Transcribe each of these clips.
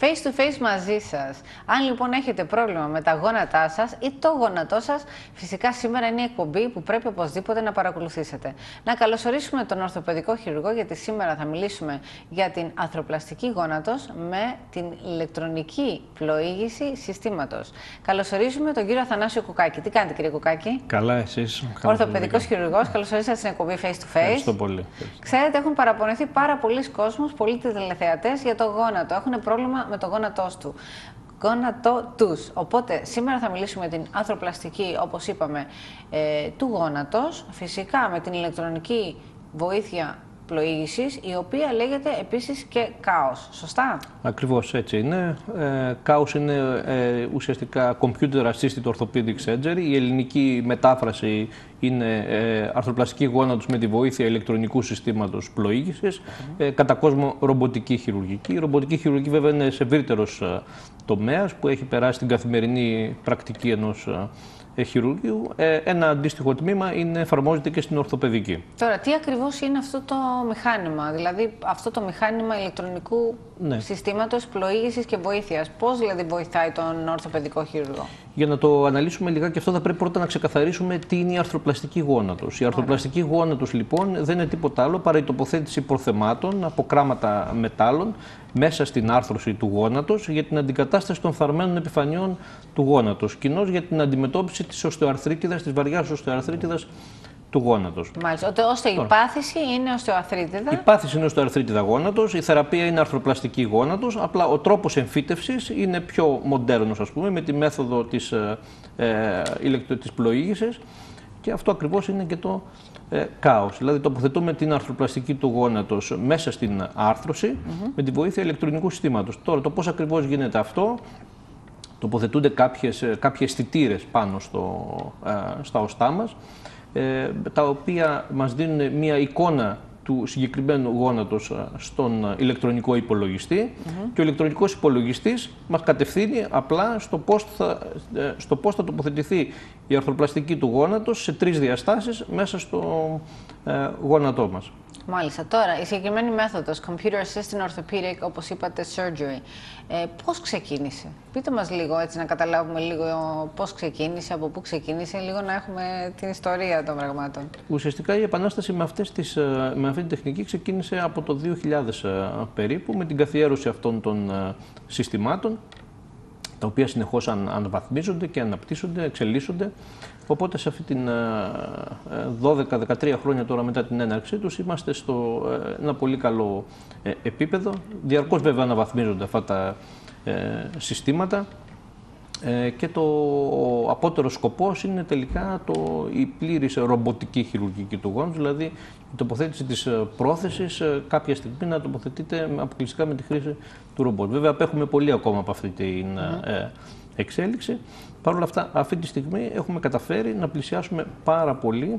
face to face μαζί σας. Αν λοιπόν έχετε πρόβλημα με τα γόνατά σας ή το γόνατό σας, φυσικά σήμερα είναι η εκπομπή που πρέπει οπωσδήποτε να παρακολουθήσετε. Να καλωσορίσουμε τον ορθοπαιδικό χειρουργό, γιατί σήμερα θα μιλήσουμε για την αρθροπλαστική γόνατος με την ηλεκτρονική πλοήγηση συστήματος. Καλωσορίζουμε τον κύριο Αθανάσιο Κουκάκη. Τι κάνετε, κύριε Κουκάκη? Καλά, εσείς? Ορθοπαιδικός χειρουργός. Καλωσορίσατε στην εκπομπή face to face. Ευχαριστώ πολύ. Ξέρετε, έχουν παραπονεθεί πάρα πολλοί κόσμος, πολλοί τηλεθεατές για το γόνατο. Έχουν πρόβλημα με το γόνατό τους. Οπότε σήμερα θα μιλήσουμε για την αρθροπλαστική, όπως είπαμε, του γόνατος. Φυσικά με την ηλεκτρονική βοήθεια πλοήγησης, η οποία λέγεται επίσης και ΚΑΟΣ. Σωστά? Ακριβώς έτσι είναι. ΚΑΟΣ είναι ουσιαστικά Computer Assisted Orthopedic Surgery. Η ελληνική μετάφραση είναι αρθροπλαστική γόνατος με τη βοήθεια ηλεκτρονικού συστήματος πλοήγησης. Κατά κόσμο ρομποτική χειρουργική. Η ρομποτική χειρουργική βέβαια είναι σε ευρύτερος τομέας που έχει περάσει στην καθημερινή πρακτική ενός χειρουργείου. Ένα αντίστοιχο τμήμα εφαρμόζεται και στην ορθοπαιδική. Τώρα, τι ακριβώς είναι αυτό το μηχάνημα, δηλαδή αυτό το μηχάνημα ηλεκτρονικού συστήματος πλοήγησης και βοήθειας? Πώς δηλαδή βοηθάει τον ορθοπαιδικό χειρουργό? Για να το αναλύσουμε λιγάκι αυτό, θα πρέπει πρώτα να ξεκαθαρίσουμε τι είναι η αρθροπλαστική γόνατος. Η αρθροπλαστική γόνατος λοιπόν δεν είναι τίποτα άλλο παρά η τοποθέτηση προθεμάτων από κράματα μετάλλων μέσα στην άρθρωση του γόνατος για την αντικατάσταση των φθαρμένων επιφανειών του γόνατος, κοινώς για την αντιμετώπιση της οστεοαρθρίτιδας, της βαριάς οστεοαρθρίτιδας του γόνατος. Μάλιστα. Ώστε η πάθηση είναι οστεοαρθρίτιδα. Η πάθηση είναι οστεοαρθρίτιδα γόνατος, η θεραπεία είναι αρθροπλαστική γόνατος, απλά ο τρόπος εμφύτευσης είναι πιο μοντέρνος, ας πούμε, με τη μέθοδο της πλοήγησης, και αυτό ακριβώς είναι και το ΚΑΟΣ. Δηλαδή τοποθετούμε την αρθροπλαστική του γόνατος μέσα στην άρθρωση με τη βοήθεια ηλεκτρονικού συστήματος. Τώρα το πώς ακριβώς γίνεται αυτό? Τοποθετούνται κάποιοι αισθητήρες πάνω στα οστά μας, τα οποία μας δίνουν μια εικόνα του συγκεκριμένου γόνατος στον ηλεκτρονικό υπολογιστή, και ο ηλεκτρονικός υπολογιστής μας κατευθύνει απλά στο πώς θα τοποθετηθεί η αρθροπλαστική του γόνατος σε 3 διαστάσεις μέσα στο γόνατό μας. Μάλιστα. Τώρα, η συγκεκριμένη μέθοδος Computer Assisted Orthopedic, όπως είπατε, Surgery, πώς ξεκίνησε? Πείτε μας λίγο, έτσι να καταλάβουμε λίγο πώς ξεκίνησε, από πού ξεκίνησε, λίγο να έχουμε την ιστορία των πραγμάτων. Ουσιαστικά η επανάσταση με αυτή την τεχνική ξεκίνησε από το 2000 περίπου, με την καθιέρωση αυτών των συστημάτων, τα οποία συνεχώς αναβαθμίζονται και αναπτύσσονται, εξελίσσονται. Οπότε σε αυτή την 12-13 χρόνια τώρα μετά την έναρξή τους είμαστε στο ένα πολύ καλό επίπεδο. Διαρκώς βέβαια αναβαθμίζονται αυτά τα συστήματα, και ο απότερος σκοπός είναι τελικά η πλήρης ρομποτική χειρουργική του γόνατος, δηλαδή η τοποθέτηση της πρόθεσης κάποια στιγμή να τοποθετείται αποκλειστικά με τη χρήση του ρομπότ. Βέβαια απέχουμε πολύ ακόμα από αυτή την εξέλιξη. Παρ' όλα αυτά, αυτή τη στιγμή έχουμε καταφέρει να πλησιάσουμε πάρα πολύ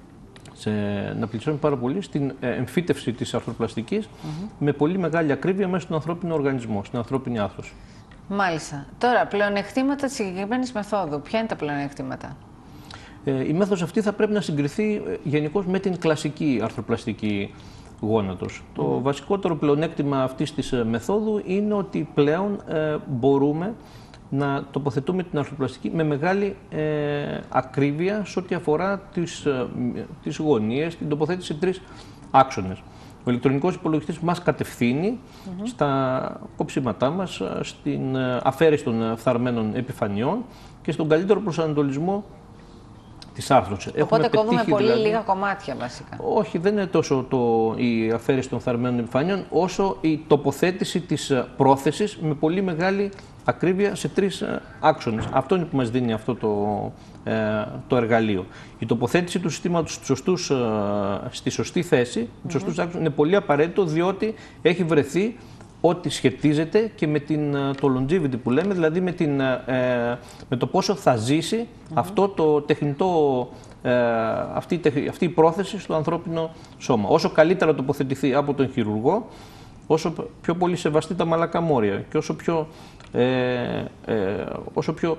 στην εμφύτευση της αρθροπλαστικής με πολύ μεγάλη ακρίβεια μέσα στον ανθρώπινο οργανισμό, στην ανθρώπινη άρθρωση. Μάλιστα. Τώρα, πλεονεκτήματα της συγκεκριμένης μεθόδου. Ποια είναι τα πλεονεκτήματα? Η μέθοδος αυτή θα πρέπει να συγκριθεί γενικώς με την κλασική αρθροπλαστική γόνατος. Το βασικότερο πλεονέκτημα αυτής της μεθόδου είναι ότι πλέον μπορούμε να τοποθετούμε την αρθροπλαστική με μεγάλη ακρίβεια σε ό,τι αφορά τις γωνίες, την τοποθέτηση 3 άξονες. Ο ηλεκτρονικός υπολογιστής μας κατευθύνει στα κόψιματά μας, στην αφαίρεση των φθαρμένων επιφανειών και στον καλύτερο προσανατολισμό της άρθρωσης. Οπότε κόβουμε πολύ λίγα κομμάτια βασικά. Όχι, δεν είναι τόσο η αφαίρεση των φθαρμένων επιφανειών, όσο η τοποθέτηση της πρόθεσης με πολύ μεγάλη ακρίβεια σε 3 άξονες. Αυτό είναι που μας δίνει αυτό το εργαλείο. Η τοποθέτηση του συστήματος στη σωστή θέση, τους σωστούς άξονες, είναι πολύ απαραίτητο, διότι έχει βρεθεί ό,τι σχετίζεται και με το longevity που λέμε, δηλαδή με το πόσο θα ζήσει αυτό το τεχνητό, αυτή η πρόθεση στο ανθρώπινο σώμα. Όσο καλύτερα τοποθετηθεί από τον χειρουργό, όσο πιο πολύ σεβαστεί τα μαλακά μόρια και όσο πιο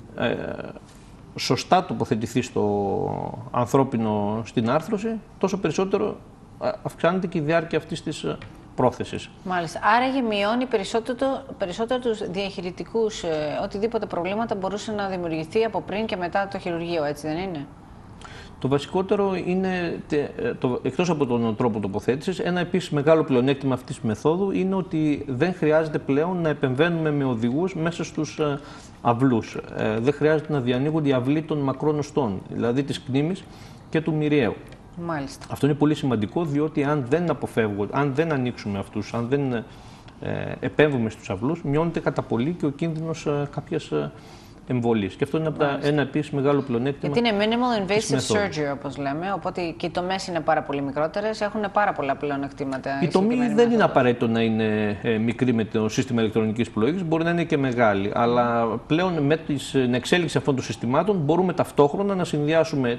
σωστά τοποθετηθεί στο ανθρώπινο στην άρθρωση, τόσο περισσότερο αυξάνεται και η διάρκεια αυτής της πρόθεσης. Μάλιστα. Άρα μειώνει περισσότερο τους διαχειριτικούς, οτιδήποτε προβλήματα μπορούσε να δημιουργηθεί από πριν και μετά το χειρουργείο, έτσι δεν είναι? Το βασικότερο είναι, εκτός από τον τρόπο τοποθέτησης, ένα επίσης μεγάλο πλεονέκτημα αυτής της μεθόδου είναι ότι δεν χρειάζεται πλέον να επεμβαίνουμε με οδηγούς μέσα στους αυλούς. Δεν χρειάζεται να διανοίγονται οι αυλοί των μακρών οστών, δηλαδή της κνήμης και του μυριαίου. Μάλιστα. Αυτό είναι πολύ σημαντικό, διότι αν δεν ανοίξουμε αυτούς, αν δεν επέμβουμε στους αυλούς, μειώνεται κατά πολύ και ο κίνδυνος κάποιας εμβολής. Και αυτό είναι ένα επίσης μεγάλο πλεονέκτημα. Γιατί είναι minimal invasive surgery, όπως λέμε, οπότε και οι τομές είναι πάρα πολύ μικρότερες, έχουν πάρα πολλά πλεονεκτήματα. Η τομή δεν είναι απαραίτητο να είναι μικρή με το σύστημα ηλεκτρονικής πλοήγησης, μπορεί να είναι και μεγάλη. Αλλά πλέον με την εξέλιξη αυτών των συστημάτων μπορούμε ταυτόχρονα να συνδυάσουμε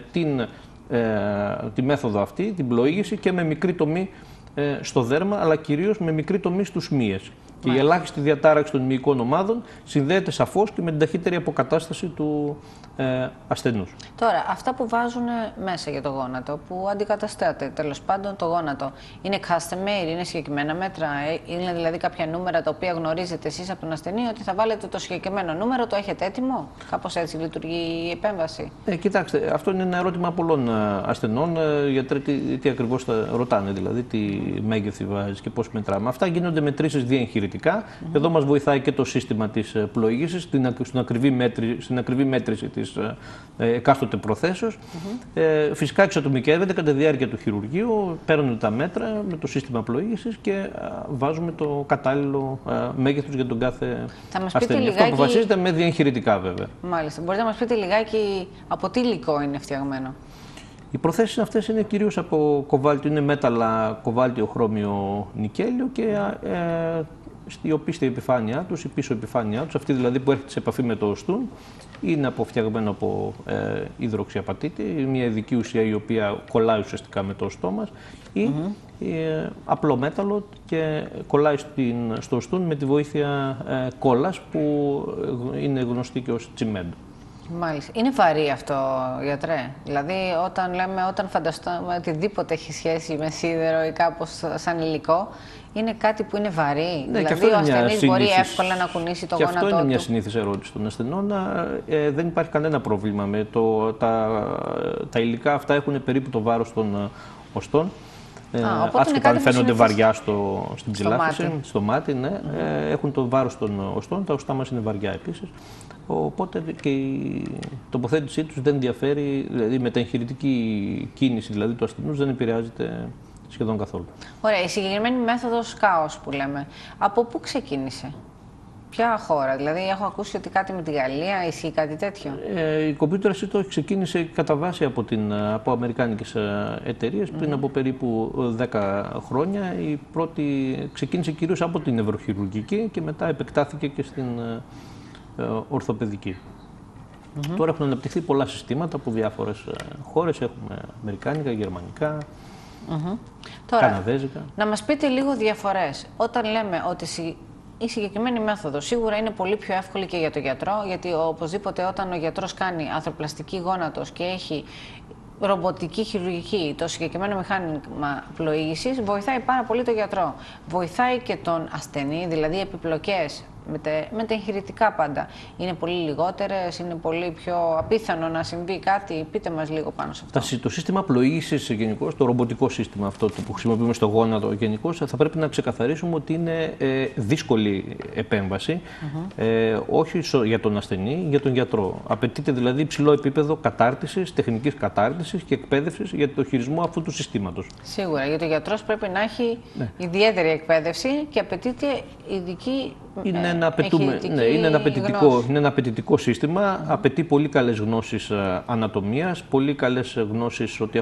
τη μέθοδο αυτή, την πλοήγηση, και με μικρή τομή στο δέρμα, αλλά κυρίως με μικρή τομή στους μύες. Και η ελάχιστη διατάραξη των μυϊκών ομάδων συνδέεται σαφώς και με την ταχύτερη αποκατάσταση του ασθενούς. Τώρα, αυτά που βάζουν μέσα για το γόνατο, που αντικαταστάτε τέλος πάντων το γόνατο, είναι custom made, είναι συγκεκριμένα μέτρα, είναι δηλαδή κάποια νούμερα τα οποία γνωρίζετε εσείς από τον ασθενή ότι θα βάλετε το συγκεκριμένο νούμερο, το έχετε έτοιμο? Κάπως έτσι λειτουργεί η επέμβαση? Κοιτάξτε, αυτό είναι ένα ερώτημα πολλών ασθενών. Γιατροί τι ακριβώς θα ρωτάνε, δηλαδή τι μέγεθη βάζει και πώς μετράμε. Αυτά γίνονται μετρήσεις διεγχειρητικά. Εδώ μας βοηθάει και το σύστημα της πλοήγησης στην ακριβή μέτρηση της εκάστοτε προθέσεως. Φυσικά εξατομικεύεται κατά τη διάρκεια του χειρουργείου, παίρνουν τα μέτρα με το σύστημα πλοήγησης και βάζουμε το κατάλληλο μέγεθος για τον κάθε ασθενή. Αυτό αποφασίζεται με διεγχειρητικά βέβαια. Μάλιστα. Μπορείτε να μας πείτε λιγάκι από τι υλικό είναι φτιαγμένο? Οι προθέσεις αυτές είναι κυρίως από κοβάλτιο, είναι μέταλλα κοβάλτιο, χρώμιο, νικέλιο και η οπίστη επιφάνειά τους, η πίσω επιφάνειά τους, αυτή δηλαδή που έρχεται σε επαφή με το οστούν, είναι φτιαγμένο από υδροξιαπατίτη, μια ειδική ουσία η οποία κολλάει ουσιαστικά με το οστό μας, ή απλό μέταλλο και κολλάει στο οστούν με τη βοήθεια κόλλας που είναι γνωστή και ως τσιμέντο. Μάλιστα. Είναι βαρύ αυτό, γιατρέ? Δηλαδή, όταν φανταστούμε οτιδήποτε έχει σχέση με σίδερο ή κάπως σαν υλικό, είναι κάτι που είναι βαρύ? Ναι, δηλαδή, ο ασθενής μπορεί εύκολα να κουνήσει το γόνατό του? Αυτό είναι μια συνήθις ερώτηση των ασθενών. Δεν υπάρχει κανένα πρόβλημα με τα υλικά αυτά, έχουν περίπου το βάρος των οστών. Άσχετα αν φαίνονται βαριά στην ψηλάφιση, στο μάτι, ναι, έχουν το βάρος των οστών, τα οστά μας είναι βαριά επίσης. Οπότε και η τοποθέτησή τους δεν διαφέρει, δηλαδή με τα εγχειρητική κίνηση δηλαδή, του ασθενούς δεν επηρεάζεται σχεδόν καθόλου. Ωραία, η συγκεκριμένη μέθοδος ΚΑΟΣ που λέμε, από πού ξεκίνησε? Ποια χώρα? Δηλαδή, έχω ακούσει ότι κάτι με τη Γαλλία, ισχύει κάτι τέτοιο? Η Computer Assist ξεκίνησε κατά βάση από αμερικάνικες εταιρείες πριν από περίπου 10 χρόνια. Η πρώτη ξεκίνησε κυρίως από την νευροχειρουργική και μετά επεκτάθηκε και στην ορθοπαιδική. Τώρα έχουν αναπτυχθεί πολλά συστήματα από διάφορες χώρες. Έχουμε αμερικάνικα, γερμανικά, καναδέζικα. Να μας πείτε λίγο διαφορές. Όταν λέμε ότι η συγκεκριμένη μέθοδος σίγουρα είναι πολύ πιο εύκολη και για τον γιατρό, γιατί οπωσδήποτε όταν ο γιατρός κάνει αρθροπλαστική γόνατος και έχει ρομποτική χειρουργική, το συγκεκριμένο μηχάνημα πλοήγησης, βοηθάει πάρα πολύ τον γιατρό. Βοηθάει και τον ασθενή, δηλαδή επιπλοκές με τα εγχειρητικά πάντα. Είναι πολύ λιγότερες, είναι πολύ πιο απίθανο να συμβεί κάτι? Πείτε μας λίγο πάνω σε αυτό. Το σύστημα πλοήγησης γενικώς, το ρομποτικό σύστημα αυτό που χρησιμοποιούμε στο γόνατο γενικώς, θα πρέπει να ξεκαθαρίσουμε ότι είναι δύσκολη επέμβαση, όχι για τον ασθενή, για τον γιατρό. Απαιτείται δηλαδή υψηλό επίπεδο κατάρτισης, τεχνικής κατάρτισης και εκπαίδευσης για το χειρισμό αυτού του συστήματος. Σίγουρα, γιατί ο γιατρός πρέπει να έχει ιδιαίτερη εκπαίδευση και απαιτείται ειδική. Είναι ένα απαιτητικό σύστημα, απαιτεί πολύ καλές γνώσεις ανατομίας, πολύ καλές γνώσεις σε ό,τι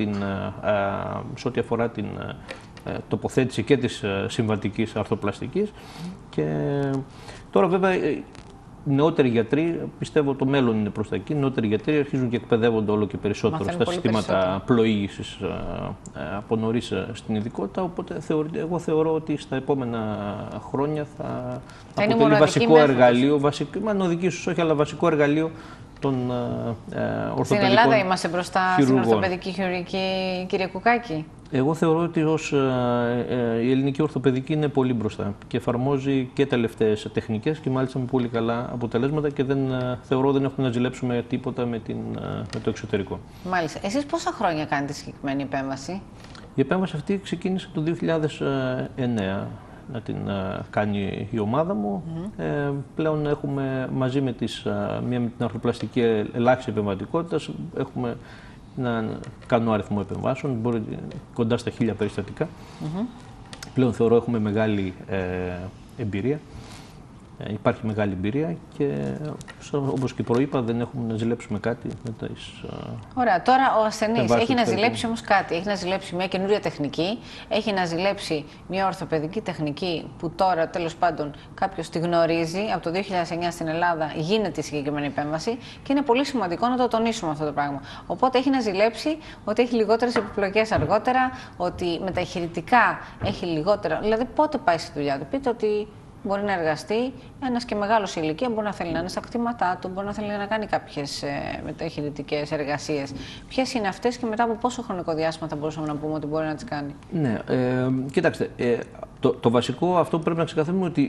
αφορά την τοποθέτηση και της συμβατικής αρθροπλαστικής. Και τώρα βέβαια νεότεροι γιατροί, πιστεύω το μέλλον είναι προς τα εκεί, νεότεροι γιατροί αρχίζουν και εκπαιδεύονται όλο και περισσότερο στα συστήματα πλοήγησης από νωρίς στην ειδικότητα, οπότε εγώ θεωρώ ότι στα επόμενα χρόνια θα αποτελεί βασικό εργαλείο, να οδηγήσει όχι, αλλά βασικό εργαλείο των ορθοπαιδικών. Στην Ελλάδα είμαστε μπροστά χειρουργών. στην ορθοπαιδική χειρουργική, κύριε Κουκάκη? Εγώ θεωρώ ότι η ελληνική ορθοπαιδική είναι πολύ μπροστά και εφαρμόζει και τελευταίες τεχνικές και μάλιστα με πολύ καλά αποτελέσματα και θεωρώ δεν έχουμε να ζηλέψουμε τίποτα με το εξωτερικό. Μάλιστα. Εσείς πόσα χρόνια κάνετε συγκεκριμένη επέμβαση? Η επέμβαση αυτή ξεκίνησε το 2009 να την κάνει η ομάδα μου. Πλέον έχουμε μαζί με την αρθροπλαστική ελάχιστη επεμβατικότητα, έχουμε να κάνω αριθμό επεμβάσεων, κοντά στα 1000 περιστατικά. Πλέον θεωρώ έχουμε μεγάλη εμπειρία. Υπάρχει μεγάλη εμπειρία και όπως και προείπα δεν έχουμε να ζηλέψουμε κάτι με τις. Ωραία, τώρα ο ασθενής έχει να ζηλέψει όμως κάτι. Έχει να ζηλέψει μια καινούρια τεχνική, έχει να ζηλέψει μια ορθοπαιδική τεχνική που τώρα τέλος πάντων κάποιος τη γνωρίζει. Από το 2009 στην Ελλάδα γίνεται η συγκεκριμένη επέμβαση και είναι πολύ σημαντικό να το τονίσουμε αυτό το πράγμα. Οπότε έχει να ζηλέψει ότι έχει λιγότερες επιπλοκές αργότερα, ότι με τα εχειρητικά έχει λιγότερα. Δηλαδή, πότε πάει στη δουλειά του? Πείτε ότι μπορεί να εργαστεί ένας και μεγάλος σε ηλικία, μπορεί να θέλει να είναι στα κτήματά του, μπορεί να θέλει να κάνει κάποιες μεταχειρητικές εργασίες. Ποιες είναι αυτές και μετά από πόσο χρονικό διάστημα θα μπορούσαμε να πούμε ότι μπορεί να τις κάνει? Ναι, κοιτάξτε, το βασικό αυτό που πρέπει να ξεκαθαρίσουμε ότι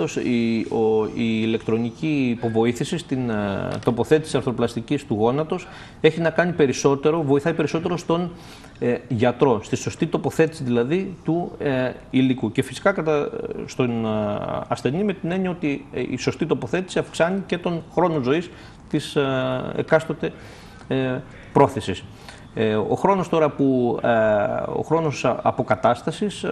η ηλεκτρονική υποβοήθηση στην τοποθέτηση αρθροπλαστικής του γόνατος έχει να κάνει περισσότερο, βοηθάει περισσότερο στον γιατρό, στη σωστή τοποθέτηση δηλαδή του υλικού. Και φυσικά στον ασθενή με την έννοια ότι η σωστή τοποθέτηση αυξάνει και τον χρόνο ζωής της εκάστοτε πρόθεσης. Ο χρόνος τώρα ο χρόνος αποκατάστασης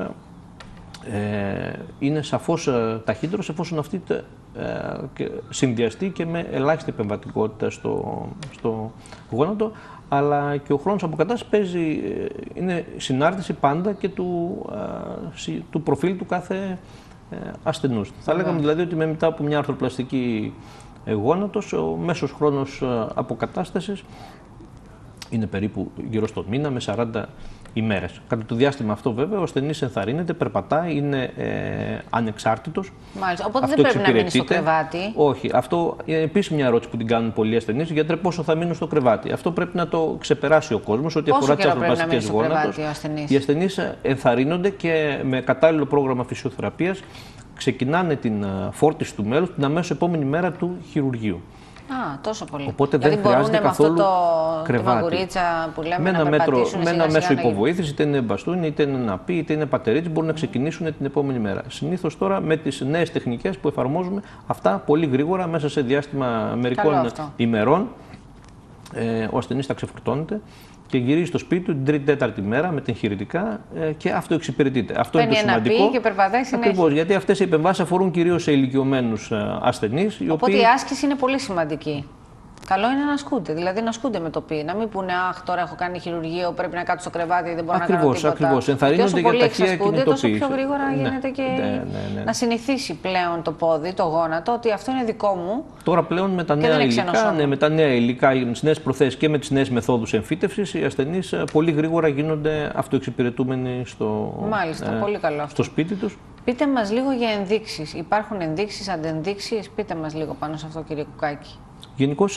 είναι σαφώς ταχύτερος εφόσον αυτή συνδυαστεί και με ελάχιστη επεμβατικότητα στο γόνατο, αλλά και ο χρόνος αποκατάστασης είναι συνάρτηση πάντα και του προφίλ του κάθε ασθενούς. Θα λέγαμε δηλαδή ότι μετά από μια αρθροπλαστική γόνατος, ο μέσος χρόνος αποκατάστασης είναι περίπου γύρω στον μήνα με 40 ημέρες. Κατά το διάστημα αυτό βέβαια ο ασθενής ενθαρρύνεται, περπατάει, είναι ανεξάρτητος. Μάλιστα. Οπότε δεν πρέπει να μείνει στο κρεβάτι. Όχι. Αυτό είναι επίσης μια ερώτηση που την κάνουν πολλοί ασθενείς. Γιατρέ, πόσο θα μείνουν στο κρεβάτι? Αυτό πρέπει να το ξεπεράσει ο κόσμος. Ό,τι αφορά τις αρθροπλαστικές γόνατος, οι ασθενείς ενθαρρύνονται και με κατάλληλο πρόγραμμα φυσιοθεραπείας ξεκινάνε την φόρτιση του μέλους την αμέσως επόμενη μέρα του χειρουργείου. Α, τόσο πολύ. Οπότε δεν χρειάζεται καθόλου κρεβάτι. Τη μαγουρίτσα που λέμε με ένα μέσο υποβοήθηση, είτε είναι μπαστούνι, είτε είναι ναπί, είτε είναι πατερίτσι, μπορούν να ξεκινήσουν την επόμενη μέρα. Συνήθως τώρα με τις νέες τεχνικές που εφαρμόζουμε, αυτά πολύ γρήγορα, μέσα σε διάστημα μερικών ημερών, ο ασθενής θα ξεφορτώνεται και γυρίζει στο σπίτι του την τρίτη-τέταρτη μέρα με την χειρητικά και αυτό εξυπηρετείται. Αυτό είναι το σημαντικό. Και περπατάει συνέχεια. Ακριβώς, γιατί αυτές οι επεμβάσεις αφορούν κυρίως σε ηλικιωμένους ασθενείς. Οπότε η άσκηση είναι πολύ σημαντική. Καλό είναι να ασκούνται, δηλαδή να ασκούνται με το πι. Να μην πούνε αχ, τώρα έχω κάνει χειρουργείο, πρέπει να κάτσω στο κρεβάτι, δεν μπορώ να κάνω τίποτα. Ακριβώς. Ενθαρρύνονται για ταχεία κινητοποίηση. Τόσο πιο γρήγορα γίνεται και να συνηθίσει πλέον το πόδι, το γόνατο, ότι αυτό είναι δικό μου. Τώρα πλέον με τα νέα υλικά, με τα νέα υλικά, με τις νέες προθέσεις και με τις νέες μεθόδους εμφύτευσης, οι ασθενείς πολύ γρήγορα γίνονται αυτοεξυπηρετούμενοι στο σπίτι τους. Πείτε μας λίγο για ενδείξεις. Υπάρχουν ενδείξεις, αντενδείξεις? Πείτε μας λίγο πάνω σε αυτό, κύριε Κουκάκη. Γενικώς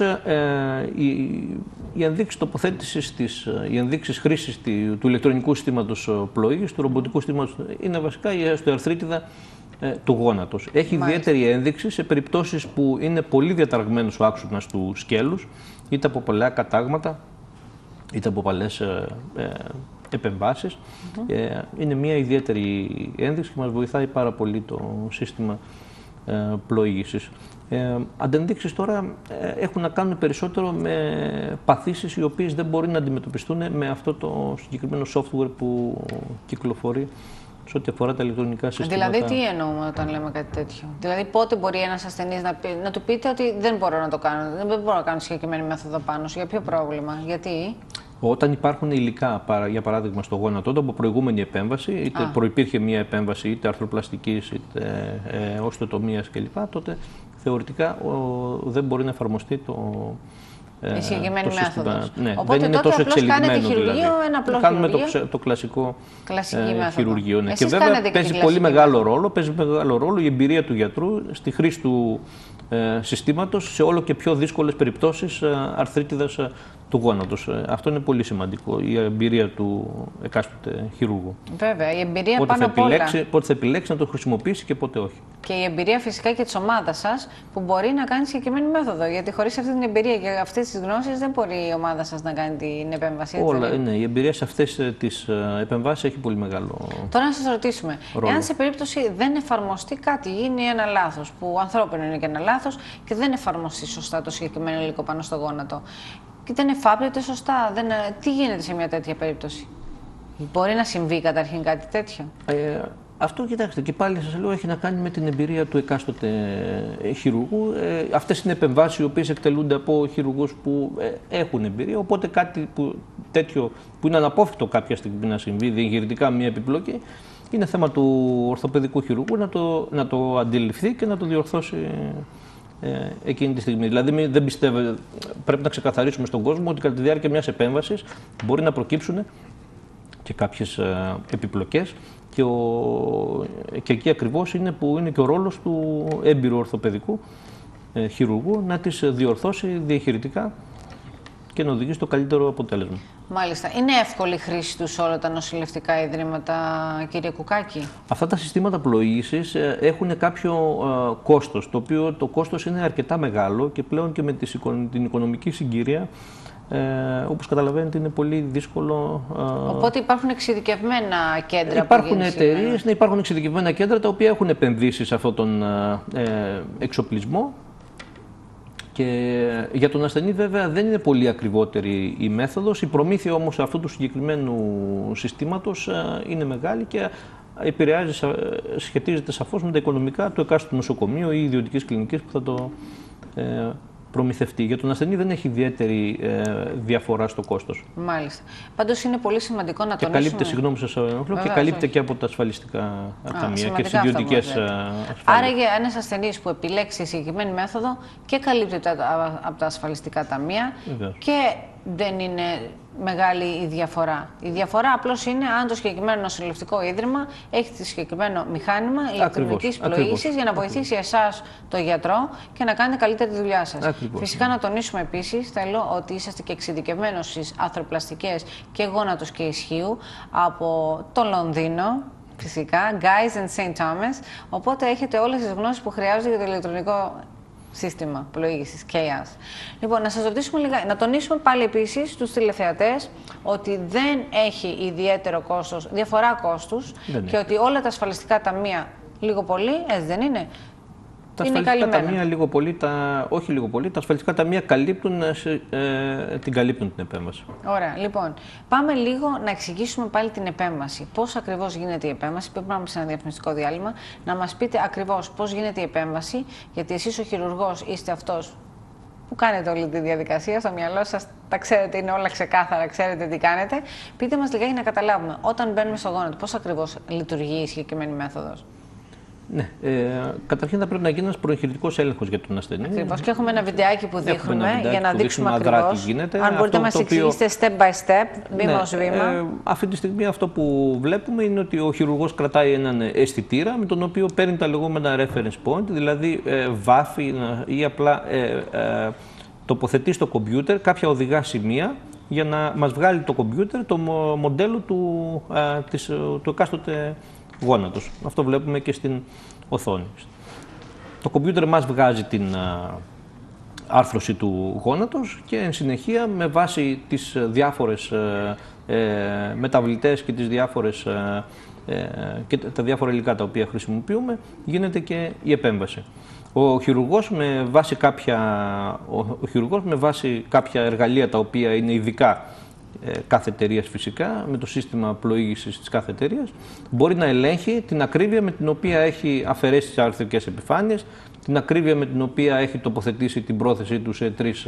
οι ενδείξεις τοποθέτησης, οι ενδείξεις χρήσης του ηλεκτρονικού συστήματος πλοήγης, του ρομποτικού συστήματος, είναι βασικά η οστεοαρθρίτιδα του γόνατος. Έχει ιδιαίτερη ένδειξη σε περιπτώσεις που είναι πολύ διαταραγμένος ο άξονας του σκέλους, είτε από πολλά κατάγματα, είτε από παλές επεμβάσεις. Είναι μια ιδιαίτερη ένδειξη και μας βοηθάει πάρα πολύ το σύστημα πλοήγησης. Αντενδείξεις τώρα έχουν να κάνουν περισσότερο με παθήσεις οι οποίες δεν μπορεί να αντιμετωπιστούν με αυτό το συγκεκριμένο software που κυκλοφορεί σε ό,τι αφορά τα ηλεκτρονικά συστήματα. Δηλαδή, τι εννοούμε όταν λέμε κάτι τέτοιο? Δηλαδή, πότε μπορεί ένας ασθενής να του πείτε ότι δεν μπορώ να το κάνω, δεν μπορώ να κάνω συγκεκριμένη μέθοδο πάνω σου? Για ποιο πρόβλημα, γιατί? Όταν υπάρχουν υλικά, για παράδειγμα στο γόνατο, από προηγούμενη επέμβαση, είτε προϋπήρχε μια επέμβαση είτε αρθροπλαστικής είτε οστεοτομίας κλπ., τότε θεωρητικά δεν μπορεί να εφαρμοστεί η συγκεκριμένη μέθοδος. Ναι, οπότε δεν είναι τότε τόσο απλώς κάνετε εξελιγμένο. χειρουργείο, ένα απλό κάνουμε χειρουργείο. το κλασικό χειρουργείο. Ναι. Και βέβαια παίζει πολύ μεγάλο ρόλο, η εμπειρία του γιατρού στη χρήση του συστήματος σε όλο και πιο δύσκολες περιπτώσεις αρθρίτιδας του γόνατος. Αυτό είναι πολύ σημαντικό, η εμπειρία του εκάστοτε χειρούργου. Βέβαια, η εμπειρία πάνω απ' όλα. Πότε θα επιλέξει να το χρησιμοποιήσει και πότε όχι. Και η εμπειρία φυσικά και της ομάδας σας που μπορεί να κάνει συγκεκριμένη μέθοδο. Γιατί χωρίς αυτή την εμπειρία και αυτές τις γνώσεις δεν μπορεί η ομάδα σας να κάνει την επέμβαση. Έτσι, ναι, η εμπειρία σε αυτές τις επεμβάσεις έχει πολύ μεγάλο. Τώρα να σας ρωτήσουμε, εάν σε περίπτωση δεν εφαρμοστεί κάτι, γίνει ένα λάθος, που ανθρώπινο είναι και ένα λάθος και δεν εφαρμοστεί σωστά το συγκεκριμένο υλικό πάνω στο γόνατο. Και δεν εφάπτεται σωστά. Τι γίνεται σε μια τέτοια περίπτωση? Μπορεί να συμβεί καταρχήν κάτι τέτοιο? Αυτό, κοιτάξτε, και πάλι σας λέω, έχει να κάνει με την εμπειρία του εκάστοτε χειρουργού. Αυτές είναι επεμβάσεις οι οποίες εκτελούνται από χειρουργούς που έχουν εμπειρία, οπότε κάτι τέτοιο που είναι αναπόφευκτο κάποια στιγμή να συμβεί, διεγερτικά μια επιπλοκή, είναι θέμα του ορθοπαιδικού χειρουργού να το αντιληφθεί και να το διορθώσει εκείνη τη στιγμή. Δηλαδή, δεν πιστεύω, πρέπει να ξεκαθαρίσουμε στον κόσμο ότι κατά τη διάρκεια μιας επέμβασης μπορεί να προκύψουν και κάποιες επιπλοκές και εκεί ακριβώς είναι που είναι και ο ρόλος του έμπειρου ορθοπαιδικού χειρουργού να τις διορθώσει διαχειριτικά και να οδηγήσει στο καλύτερο αποτέλεσμα. Μάλιστα. Είναι εύκολη χρήση του σε όλα τα νοσηλευτικά ιδρύματα, κύριε Κουκάκη? Αυτά τα συστήματα πλοήγησης έχουν κάποιο κόστος, το οποίο το κόστος είναι αρκετά μεγάλο και πλέον και με την οικονομική συγκυρία, όπως καταλαβαίνετε, είναι πολύ δύσκολο. Οπότε υπάρχουν εξειδικευμένα κέντρα? Υπάρχουν εταιρείες, υπάρχουν εξειδικευμένα κέντρα τα οποία έχουν επενδύσει σε αυτόν τον εξοπλισμό. Και για τον ασθενή βέβαια δεν είναι πολύ ακριβότερη η μέθοδος. Η προμήθεια όμως αυτού του συγκεκριμένου συστήματος είναι μεγάλη και σχετίζεται σαφώς με τα οικονομικά του εκάστοτε νοσοκομείου ή ιδιωτικής κλινικής που θα το προμηθευτεί. Για τον ασθενή δεν έχει ιδιαίτερη διαφορά στο κόστος. Μάλιστα. Πάντως είναι πολύ σημαντικό να τονίσουμε. Καλύπτεται, συγγνώμη σας ενοχλώ, και καλύπτεται και από τα ασφαλιστικά ταμεία και τις ιδιωτικές ασφάλειες. Άρα για ένας ασθενής που επιλέξει συγκεκριμένη μέθοδο και καλύπτεται από τα ασφαλιστικά ταμεία και δεν είναι μεγάλη η διαφορά. Η διαφορά απλώς είναι αν το συγκεκριμένο νοσηλευτικό ίδρυμα έχει το συγκεκριμένο μηχάνημα ηλεκτρονικής πλοήγησης για να βοηθήσει εσάς, το γιατρό, και να κάνετε καλύτερη τη δουλειά σας. Φυσικά να τονίσουμε επίσης, θέλω, ότι είσαστε και εξειδικευμένος στις αρθροπλαστικές και γόνατος και ισχύου από το Λονδίνο. Φυσικά, Guy's and St. Thomas, οπότε έχετε όλες τις γνώσεις που χρειάζονται για το ηλεκτρονικό σύστημα πλοήγησης, chaos. Λοιπόν, να σας ρωτήσουμε λίγα, να τονίσουμε πάλι επίσης στους τηλεθεατές ότι δεν έχει ιδιαίτερο κόστος, διαφορά κόστους και ότι όλα τα ασφαλιστικά ταμεία λίγο πολύ, έτσι δεν είναι? Τα ασφαλιστικά ταμεία όχι λίγο πολύ, τα ασφαλιστικά ταμεία καλύπτουν την επέμβαση. Ωραία. Λοιπόν, πάμε λίγο να εξηγήσουμε πάλι την επέμβαση. Πώς ακριβώς γίνεται η επέμβαση? Πρέπει να πάμε σε ένα διαφημιστικό διάλειμμα, να μας πείτε ακριβώς πώς γίνεται η επέμβαση, γιατί εσείς ο χειρουργός είστε αυτός που κάνετε όλη τη διαδικασία, στο μυαλό σας τα ξέρετε, είναι όλα ξεκάθαρα, ξέρετε τι κάνετε. Πείτε μας λιγάκι να καταλάβουμε, όταν μπαίνουμε στο γόνατο, πώς ακριβώς λειτουργεί η συγκεκριμένη μέθοδος? Ναι, καταρχήν θα πρέπει να γίνει ένας προεγχειρητικός έλεγχος για τον ασθενή. Ακριβώς. Και έχουμε ένα βιντεάκι που δείχνουμε για να δείξουμε ακριβώς. Αν μπορείτε να μας εξηγήσετε step by step, βήμα ως βήμα. Αυτή τη στιγμή αυτό που βλέπουμε είναι ότι ο χειρουργός κρατάει έναν αισθητήρα με τον οποίο παίρνει τα λεγόμενα reference point, δηλαδή βάφει ή απλά τοποθετεί στο κομπιούτερ κάποια οδηγά σημεία για να μας βγάλει το κομπιούτερ το μοντέλο του εκάστοτε γόνατος. Αυτό βλέπουμε και στην οθόνη. Το κομπιούτερ μας βγάζει την άρθρωση του γόνατος και εν συνεχεία με βάση τις διάφορες μεταβλητές και και τα διάφορα υλικά τα οποία χρησιμοποιούμε γίνεται και η επέμβαση. Ο χειρουργός με βάση κάποια εργαλεία τα οποία είναι ειδικά κάθε εταιρείας φυσικά, με το σύστημα πλοήγησης της κάθε εταιρείας, μπορεί να ελέγχει την ακρίβεια με την οποία έχει αφαιρέσει τις αρθρικές επιφάνειες, την ακρίβεια με την οποία έχει τοποθετήσει την πρόθεσή του σε 3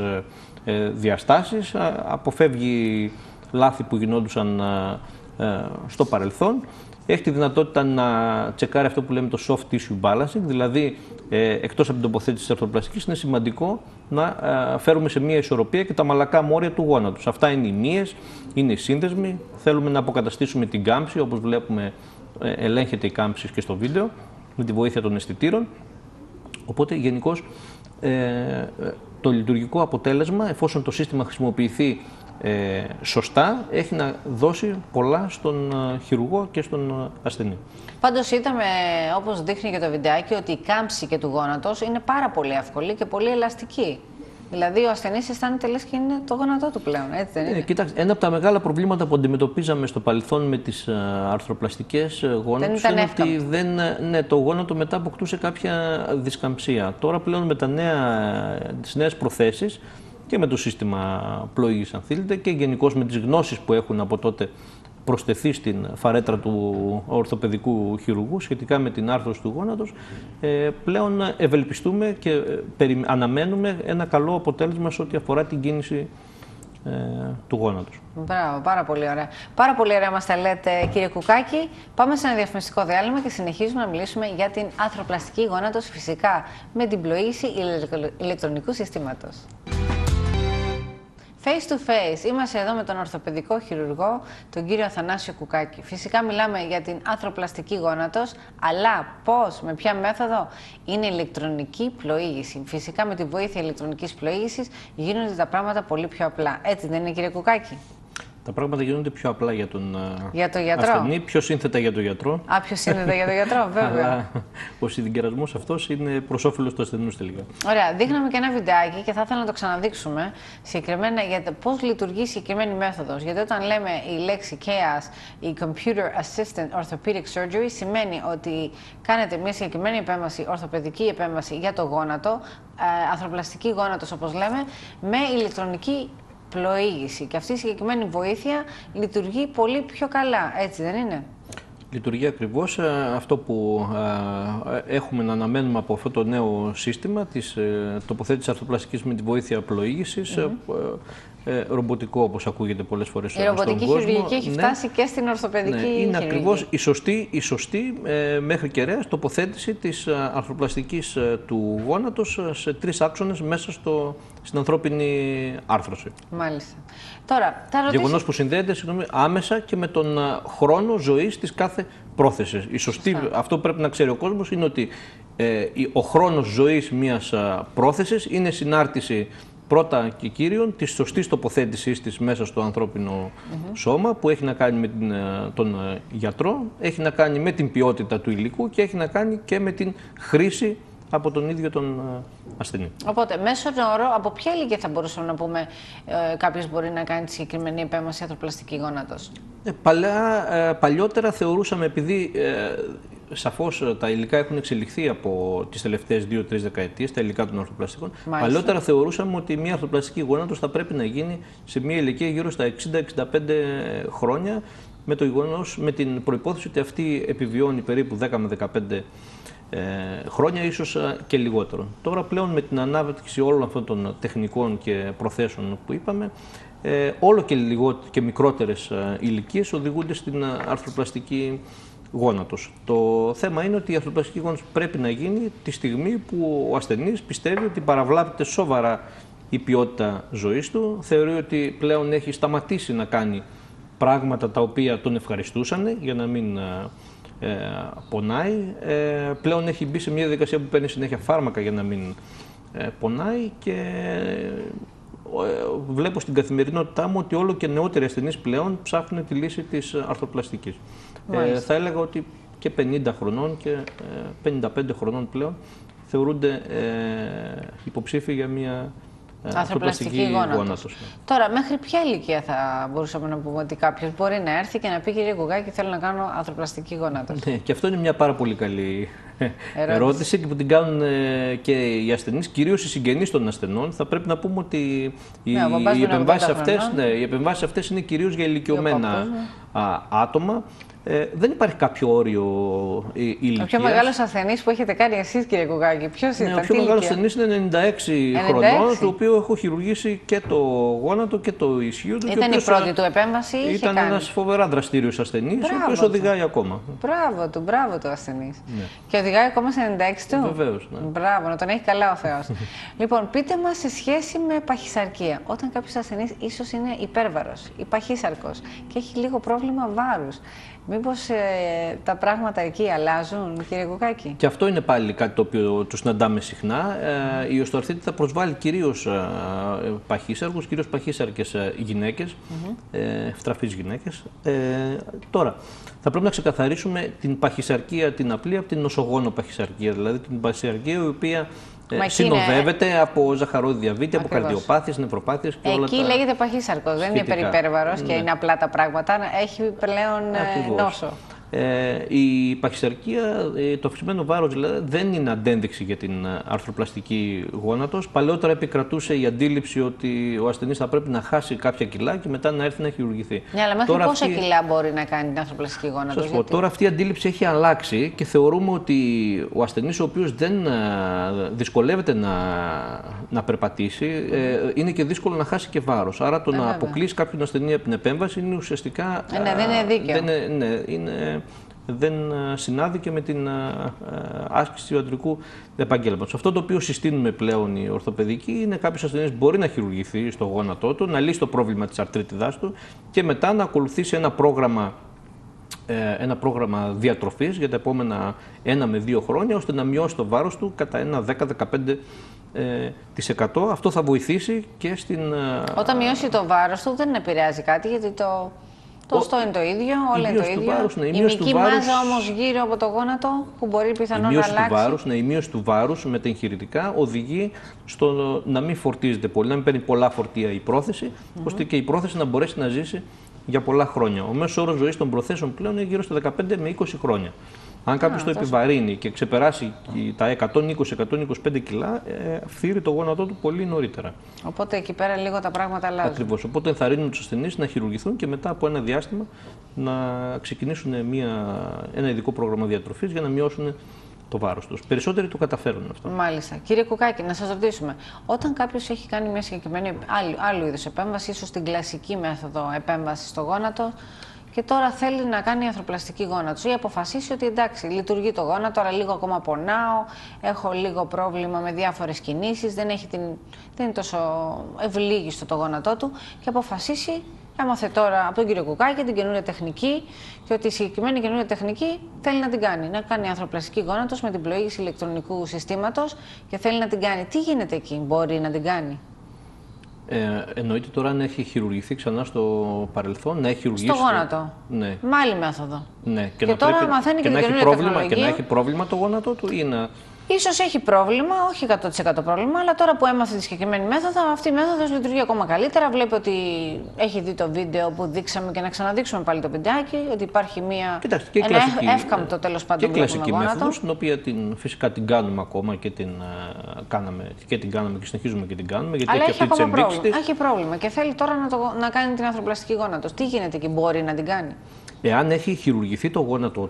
διαστάσεις, αποφεύγει λάθη που γινόντουσαν στο παρελθόν έχει τη δυνατότητα να τσεκάρει αυτό που λέμε το soft tissue balancing, δηλαδή εκτός από την τοποθέτηση της αρθροπλαστικής είναι σημαντικό να φέρουμε σε μια ισορροπία και τα μαλακά μόρια του γόνατος. Αυτά είναι οι μύες, είναι οι σύνδεσμοι, θέλουμε να αποκαταστήσουμε την κάμψη, όπως βλέπουμε ελέγχεται η κάμψη και στο βίντεο, με τη βοήθεια των αισθητήρων. Οπότε γενικώς το λειτουργικό αποτέλεσμα, εφόσον το σύστημα χρησιμοποιηθεί σωστά, έχει να δώσει πολλά στον χειρουργό και στον ασθενή. Πάντως είδαμε, όπως δείχνει και το βιντεάκι, ότι η κάμψη και του γόνατος είναι πάρα πολύ εύκολη και πολύ ελαστική. Δηλαδή, ο ασθενής αισθάνεται λες και είναι το γόνατό του πλέον, έτσι δεν είναι? Κοιτάξτε, ένα από τα μεγάλα προβλήματα που αντιμετωπίζαμε στο παρελθόν με τις αρθροπλαστικές γόνατους είναι ότι το γόνατο μετά αποκτούσε κάποια δισκαμψία. Τώρα πλέον με τις νέες προθέσεις και με το σύστημα πλοήγης, αν θέλετε, και γενικώς με τις γνώσεις που έχουν από τότε προσθεθεί στην φαρέτρα του ορθοπαιδικού χειρουργού σχετικά με την άρθρωση του γόνατος, πλέον ευελπιστούμε και αναμένουμε ένα καλό αποτέλεσμα σε ό,τι αφορά την κίνηση του γόνατος. Μπράβο, πάρα πολύ ωραία. Πάρα πολύ ωραία μας τα λέτε, κύριε Κουκάκη. Πάμε σε ένα διαφημιστικό διάλειμμα και συνεχίζουμε να μιλήσουμε για την αρθροπλαστική γόνατος, φυσικά με την πλοήγηση ηλεκτρονικού συστήματος. Face to face, είμαστε εδώ με τον ορθοπαιδικό χειρουργό, τον κύριο Αθανάσιο Κουκάκη. Φυσικά μιλάμε για την αρθροπλαστική γόνατος, αλλά πώς, με ποια μέθοδο? Είναι ηλεκτρονική πλοήγηση. Φυσικά με τη βοήθεια ηλεκτρονικής πλοήγησης γίνονται τα πράγματα πολύ πιο απλά. Έτσι δεν είναι, κύριε Κουκάκη? Τα πράγματα γίνονται πιο απλά για τον γιατρό. ασθενή, πιο σύνθετα για τον γιατρό. Πιο σύνθετα για τον γιατρό, βέβαια. Αλλά ο συνδυασμός αυτός είναι προς όφελος του ασθενούς τελικά. Ωραία, δείχναμε και ένα βιντεάκι και θα ήθελα να το ξαναδείξουμε συγκεκριμένα για πώς λειτουργεί η συγκεκριμένη μέθοδος. Γιατί όταν λέμε η λέξη CAS, η Computer Assisted Orthopedic Surgery, σημαίνει ότι κάνετε μια συγκεκριμένη επέμβαση, ορθοπαιδική επέμβαση για το γόνατο, αρθροπλαστική γόνατος όπως λέμε, με ηλεκτρονική πλοήγηση. Και αυτή η συγκεκριμένη βοήθεια λειτουργεί πολύ πιο καλά, έτσι δεν είναι? Λειτουργεί ακριβώς αυτό που έχουμε να αναμένουμε από αυτό το νέο σύστημα της τοποθέτησης αρθροπλαστικής με τη βοήθεια πλοήγησης. Ρομποτικό, όπως ακούγεται πολλές φορές στον κόσμο. Η ρομποτική χειρουργική έχει φτάσει και στην ορθοπαιδική χειρουργική. Είναι ακριβώς η σωστή μέχρι κεραίας τοποθέτηση της αρθροπλαστικής του γόνατος σε 3 άξονες μέσα στην ανθρώπινη άρθρωση. Μάλιστα. Τώρα, γεγονός που συνδέεται άμεσα και με τον χρόνο ζωής της κάθε πρόθεσης. Αυτό που πρέπει να ξέρει ο κόσμος είναι ότι ο χρόνος ζωής μιας πρόθεσης είναι συνάρτηση πρώτα και κύριον της σωστής τοποθέτησής της μέσα στο ανθρώπινο σώμα, που έχει να κάνει με τον γιατρό, έχει να κάνει με την ποιότητα του υλικού και έχει να κάνει και με την χρήση από τον ίδιο τον ασθενή. Οπότε, μέσω όρο, από ποια ηλικία θα μπορούσαμε να πούμε κάποιος μπορεί να κάνει τη συγκεκριμένη επέμβαση αρθροπλαστική γόνατος? Παλιότερα θεωρούσαμε, επειδή σαφώς τα υλικά έχουν εξελιχθεί από τις τελευταίες 2-3 δεκαετίες, τα υλικά των αρθροπλαστικών. Παλιότερα θεωρούσαμε ότι μια αρθροπλαστική γόνατος θα πρέπει να γίνει σε μια ηλικία γύρω στα 60-65 χρόνια, με την προϋπόθεση ότι αυτή επιβιώνει περίπου 10 με 15 χρόνια, ίσως και λιγότερο. Τώρα πλέον με την ανάπτυξη όλων αυτών των τεχνικών και προθέσεων που είπαμε, όλο και μικρότερες ηλικίες οδηγούνται στην αρθροπλαστική γόνατος. Το θέμα είναι ότι η αρθροπλαστική γόνατος πρέπει να γίνει τη στιγμή που ο ασθενής πιστεύει ότι παραβλάπτεται σοβαρά η ποιότητα ζωής του, θεωρεί ότι πλέον έχει σταματήσει να κάνει πράγματα τα οποία τον ευχαριστούσαν για να μην πονάει. Πλέον έχει μπει σε μια διαδικασία που παίρνει συνέχεια φάρμακα για να μην πονάει και βλέπω στην καθημερινότητά μου ότι όλο και νεότεροι ασθενείς πλέον ψάχνουν τη λύση της αρθροπλαστικής. Θα έλεγα ότι και 50 χρονών και 55 χρονών πλέον θεωρούνται υποψήφοι για μια αρθροπλαστική γόνατος. Τώρα, μέχρι ποια ηλικία θα μπορούσαμε να πούμε ότι κάποιος μπορεί να έρθει και να πει, κύριε Κουκάκη, θέλω να κάνω αρθροπλαστική γόνατος? Και αυτό είναι μια πάρα πολύ καλή ερώτηση και που την κάνουν και οι ασθενείς, κυρίως οι συγγενείς των ασθενών. Θα πρέπει να πούμε ότι οι επεμβάσεις αυτές είναι κυρίως για ηλικιωμένα άτομα. Δεν υπάρχει κάποιο όριο ηλικίας. Ο πιο μεγάλος ασθενής που έχετε κάνει εσείς, κύριε Κουκάκη, ποιος ήταν? Ο πιο μεγάλος ασθενής είναι 96 χρονών, το οποίο έχω χειρουργήσει και το γόνατο και το ισχύο του. Ήταν η πρώτη του επέμβαση ή ήταν ένας φοβερά δραστήριος ασθενής, ο οποίος οδηγάει ακόμα. Μπράβο του ασθενής. Ναι. Και οδηγάει ακόμα σε 96 του. Βεβαίως. Ναι. Μπράβο, να τον έχει καλά ο Θεός. Λοιπόν, πείτε μας σε σχέση με παχυσαρκία. Όταν κάποιος ασθενής ίσως είναι υπέρβαρος ή παχύσαρκος και έχει λίγο πρόβλημα βάρους. Μήπως τα πράγματα εκεί αλλάζουν, κύριε Κουκάκη? Και αυτό είναι πάλι κάτι το οποίο το συναντάμε συχνά. Η οστεοαρθρίτιδα προσβάλλει κυρίως παχύσαρκους, κυρίως παχύσαρκες γυναίκες, ευτραφείς γυναίκες. Τώρα, θα πρέπει να ξεκαθαρίσουμε την παχυσαρκία την απλή από την νοσογόνο παχυσαρκία, δηλαδή την παχυσαρκία η οποία συνοδεύεται από ζαχαρόδι διαβήτη, από καρδιοπάθειες, νευροπάθειες και όλα τα... Εκεί λέγεται παχύσαρκος, δεν είναι υπερυπέρβαρος και είναι απλά τα πράγματα, έχει πλέον νόσο. Η παχυσαρκία, το αυξημένο βάρος δηλαδή, δεν είναι αντένδειξη για την αρθροπλαστική γόνατος. Παλαιότερα επικρατούσε η αντίληψη ότι ο ασθενής θα πρέπει να χάσει κάποια κιλά και μετά να έρθει να χειρουργηθεί. Ναι, αλλά μέχρι πόσα κιλά μπορεί να κάνει την αρθροπλαστική γόνατος? Σας πω, τώρα αυτή η αντίληψη έχει αλλάξει και θεωρούμε ότι ο ασθενής ο οποίος δεν δυσκολεύεται να περπατήσει, είναι και δύσκολο να χάσει και βάρος. Άρα το να αποκλείσει κάποιον ασθενή από την επέμβαση είναι ουσιαστικά... δεν είναι δίκαιο. Δεν συνάδει και με την άσκηση του ιατρικού επαγγέλματος. Αυτό το οποίο συστήνουμε πλέον οι ορθοπαιδικοί είναι κάποιος ασθενής μπορεί να χειρουργηθεί στο γόνατό του, να λύσει το πρόβλημα της αρτρίτιδάς του και μετά να ακολουθήσει ένα πρόγραμμα διατροφής για τα επόμενα 1 με 2 χρόνια, ώστε να μειώσει το βάρος του κατά ένα 10-15%. Αυτό θα βοηθήσει και στην... Όταν μειώσει το βάρος του δεν επηρεάζει κάτι, γιατί το στό είναι το ίδιο, όλα είναι το ίδιο. Η μυϊκή μάζα όμως γύρω από το γόνατο που μπορεί πιθανόν να αλλάξει. Η μείωση του βάρους με τα εγχειρητικά οδηγεί στο να μην φορτίζεται πολύ, να μην παίρνει πολλά φορτία η πρόθεση, ώστε και η πρόθεση να μπορέσει να ζήσει για πολλά χρόνια. Ο μέσος όρος ζωής των προθέσεων πλέον είναι γύρω στα 15 με 20 χρόνια. Αν κάποιος το επιβαρύνει και ξεπεράσει τα 120-125 κιλά, φθείρει το γόνατό του πολύ νωρίτερα. Οπότε εκεί πέρα λίγο τα πράγματα αλλάζουν. Ακριβώς. Οπότε ενθαρρύνουν τους ασθενείς να χειρουργηθούν και μετά από ένα διάστημα να ξεκινήσουν ένα ειδικό πρόγραμμα διατροφής για να μειώσουν το βάρος τους. Περισσότεροι το καταφέρουν αυτό. Μάλιστα. Κύριε Κουκάκη, να σας ρωτήσουμε, όταν κάποιος έχει κάνει μια συγκεκριμένη άλλου είδους επέμβαση, ίσως την κλασική μέθοδο επέμβαση στο γόνατο, και τώρα θέλει να κάνει αρθροπλαστική γόνατος ή αποφασίσει ότι εντάξει, λειτουργεί το γόνατο, αλλά λίγο ακόμα πονάω, έχω λίγο πρόβλημα με διάφορες κινήσεις, δεν είναι τόσο ευλίγιστο το γόνατό του, και αποφασίσει, έμαθε τώρα από τον κύριο Κουκάκη την καινούργια τεχνική και ότι η συγκεκριμένη καινούργια τεχνική θέλει να την κάνει. Να κάνει αρθροπλαστική γόνατος με την πλοήγηση ηλεκτρονικού συστήματος και θέλει να την κάνει. Τι γίνεται εκεί, μπορεί να την κάνει? Εννοείται τώρα αν έχει χειρουργηθεί ξανά στο παρελθόν, να έχει χειρουργήσει. Στο γόνατο. Ναι. Με άλλη μέθοδο. Ναι. Και τώρα πρέπει, μαθαίνει και να την έχει πρόβλημα, και να έχει πρόβλημα το γόνατο του ή να... Ίσως έχει πρόβλημα, όχι 100% πρόβλημα, αλλά τώρα που έμαθε τη συγκεκριμένη μέθοδο, αυτή η μέθοδος λειτουργεί ακόμα καλύτερα. Βλέπει ότι έχει δει το βίντεο που δείξαμε και να ξαναδείξουμε πάλι το βιντεάκι, ότι υπάρχει ένα εύκαμπτο τέλος πάντων και κλασική μέθοδος, την οποία φυσικά την κάνουμε ακόμα και την κάναμε και συνεχίζουμε και την κάνουμε, γιατί αλλά έχει αυτή τη ενδείξη της. Έχει πρόβλημα και θέλει τώρα να κάνει την αρθροπλαστική γόνατος. Τι γίνεται εκεί, μπορεί να την κάνει? Εάν έχει χειρουργηθεί το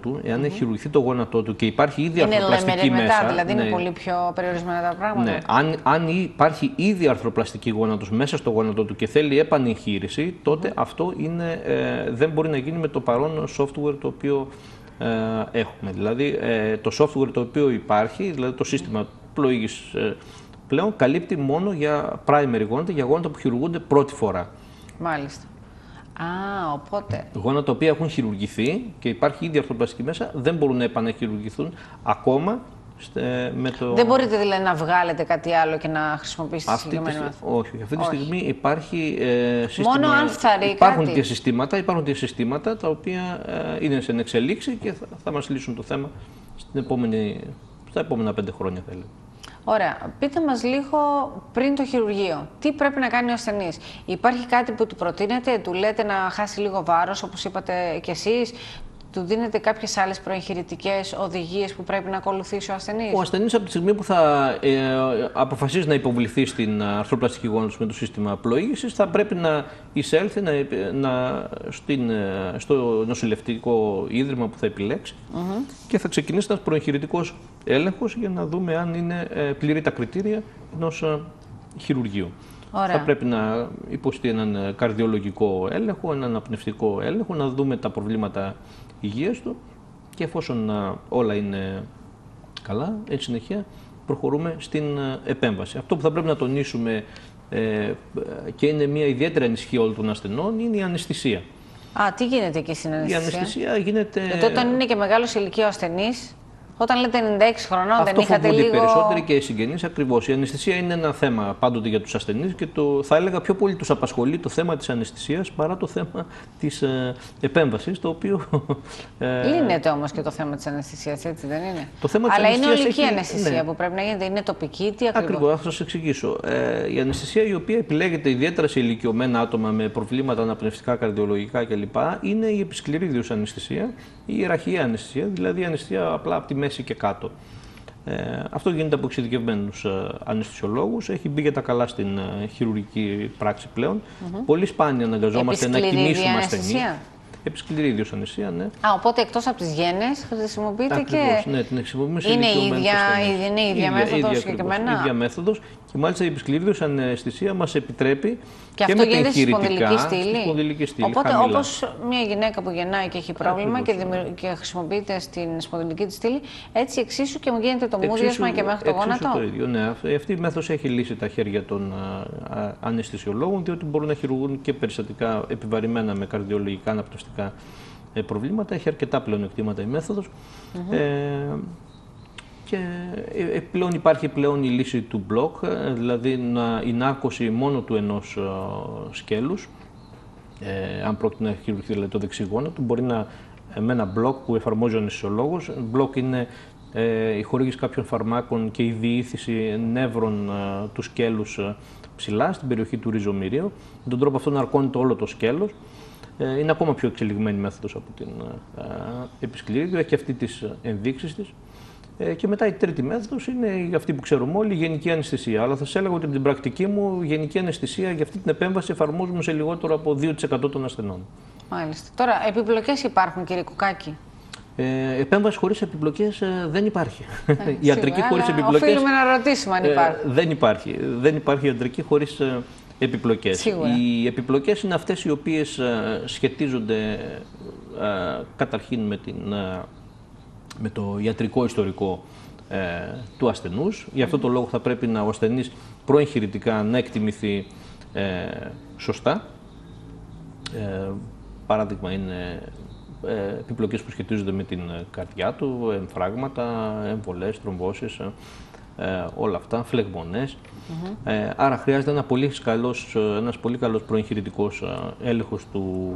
γόνατό του, και υπάρχει ήδη αρθροπλαστική μέσα. Δηλαδή είναι πολύ πιο περιορισμένα τα πράγματα. Ναι, αν υπάρχει ήδη αρθροπλαστική γόνατος μέσα στο γόνατό του και θέλει επανεγχείρηση, τότε αυτό δεν μπορεί να γίνει με το παρόν software το οποίο έχουμε. Δηλαδή το software το οποίο υπάρχει, δηλαδή το σύστημα πλοήγησης πλέον καλύπτει μόνο για primary γόνατα, για γόνατα που χειρουργούνται πρώτη φορά. Μάλιστα. Οπότε. Γόνατα τα οποία έχουν χειρουργηθεί και υπάρχει ήδη αρθροπλαστική μέσα, δεν μπορούν να επαναχειρουργηθούν ακόμα με το... Δεν μπορείτε δηλαδή να βγάλετε κάτι άλλο και να χρησιμοποιήσετε τη συγκεκριμένη μέθοδο? Όχι. Αυτή τη στιγμή υπάρχει σύστημα... Μόνο αν φθαρεί υπάρχουν και συστήματα τα οποία είναι σε εξελίξη και θα μας λύσουν το θέμα στα επόμενα 5 χρόνια, θέλετε. Ωραία. Πείτε μας λίγο πριν το χειρουργείο. Τι πρέπει να κάνει ο ασθενής? Υπάρχει κάτι που του προτείνετε, του λέτε να χάσει λίγο βάρος, όπως είπατε κι εσείς? του δίνετε κάποιες άλλες προεγχειρητικές οδηγίες που πρέπει να ακολουθήσει ο ασθενής? Ο ασθενής από τη στιγμή που θα αποφασίσει να υποβληθεί στην αρθροπλαστική γόνατος με το σύστημα πλοήγησης, θα πρέπει να εισέλθει στο νοσηλευτικό ίδρυμα που θα επιλέξει και θα ξεκινήσει ένας προεγχειρητικός έλεγχος για να δούμε αν είναι πληρή τα κριτήρια ενός χειρουργείου. Ωραία. Θα πρέπει να υποστεί έναν καρδιολογικό έλεγχο, έναν αναπνευστικό έλεγχο, να δούμε τα προβλήματα υγείας του και εφόσον όλα είναι καλά, εν συνεχεία προχωρούμε στην επέμβαση. Αυτό που θα πρέπει να τονίσουμε και είναι μια ιδιαίτερη ανησυχία όλων των ασθενών είναι η αναισθησία. Τι γίνεται εκεί στην αναισθησία? Η αναισθησία γίνεται... Γιατί όταν είναι και μεγάλος ηλικία ο ασθενής, όταν λέτε 96 χρονών, δεν είχατε λίγο... λίγο... περισσότεροι και οι συγγενείς ακριβώς. Η αναισθησία είναι ένα θέμα πάντοτε για τους ασθενείς και θα έλεγα πιο πολύ τους απασχολεί το θέμα της αναισθησίας παρά το θέμα της επέμβασης, το οποίο... Λύνεται όμως και το θέμα της αναισθησίας, έτσι δεν είναι? Το θέμα της Αλλά είναι ολική έχει... αναισθησία που πρέπει να γίνεται, είναι τοπική, τι ακριβώς? Ακριβώς, θα σας εξηγήσω. Η αναισθησία η οποία επιλέγεται ιδιαίτερα σε ηλικιωμένα άτομα με προβλήματα αναπνευστικά, καρδιολογικά κλπ. Είναι η επισκληρίδιος αναισθησία, η ιεραρχία αναισθησία, δηλαδή η αναισθησία απλά από τη μέση και κάτω. Αυτό γίνεται από εξειδικευμένους αναισθησιολόγους. Έχει μπει για τα καλά στην χειρουργική πράξη πλέον. Πολύ σπάνια αναγκαζόμαστε να κινήσουμε ασθενή. Επισκληρίδιος αναισθησία, ναι. Οπότε εκτός από τις γένες χρησιμοποιείται ακριβώς, ναι, την χρησιμοποιούμε σε είναι η ίδια μέθοδος συγκεκριμένα. Η ίδια μέθοδος και μάλιστα η επισκληρίδιος αναισθησία μας επιτρέπει και αυτό γίνεται στη σπονδυλική στήλη. Οπότε όπως μια γυναίκα που γεννάει και έχει πρόβλημα και χρησιμοποιείται στην σπονδυλική της στήλη, έτσι εξίσου και μου γίνεται το μούδιασμα και μέχρι το γόνατο. Το ίδιο, ναι. Αυτή η μέθοδος έχει λύσει τα χέρια των αναισθησιολόγων, διότι μπορούν να χειρουργούν και περιστατικά επιβαρημένα με καρδιολογικά αναπνευστικά προβλήματα. Έχει αρκετά πλεονεκτήματα η μέθοδος. Και υπάρχει πλέον η λύση του block, δηλαδή η νάρκωση μόνο του ενός σκέλους, αν πρόκειται να χειρουργηθεί δηλαδή το δεξί γόνατο, μπορεί με ένα block που εφαρμόζει ο αναισθησιολόγος. Block είναι η χορήγηση κάποιων φαρμάκων και η διήθηση νεύρων του σκέλους ψηλά στην περιοχή του ριζομυρίου. Με τον τρόπο αυτό ναρκώνεται όλο το σκέλος. Είναι ακόμα πιο εξελιγμένη μέθοδος από την επισκληρίδιο, έχει αυτή τις ενδείξεις της. Και μετά η τρίτη μέθοδος είναι αυτή που ξέρουμε όλοι, η γενική αναισθησία. Αλλά θα σας έλεγα ότι από την πρακτική μου, η γενική αναισθησία για αυτή την επέμβαση εφαρμόζουμε σε λιγότερο από 2% των ασθενών. Μάλιστα. Τώρα, επιπλοκές υπάρχουν, κύριε Κουκάκη? Επέμβαση χωρίς επιπλοκές δεν υπάρχει. Ιατρική χωρίς επιπλοκές. Οφείλουμε να ρωτήσουμε αν υπάρχει. Δεν υπάρχει. Δεν υπάρχει ιατρική χωρίς επιπλοκές. Σίγουρα. Οι επιπλοκές είναι αυτές οι οποίες σχετίζονται καταρχήν με το ιατρικό ιστορικό του ασθενούς. Γι' αυτό το λόγο θα πρέπει ο ασθενής προεγχειρητικά να εκτιμηθεί σωστά. Παράδειγμα είναι επιπλοκές που σχετίζονται με την καρδιά του, εμφράγματα, εμβολές, θρομβώσεις, όλα αυτά, φλεγμονές. Άρα χρειάζεται ένας πολύ καλός προεγχειρητικός έλεγχος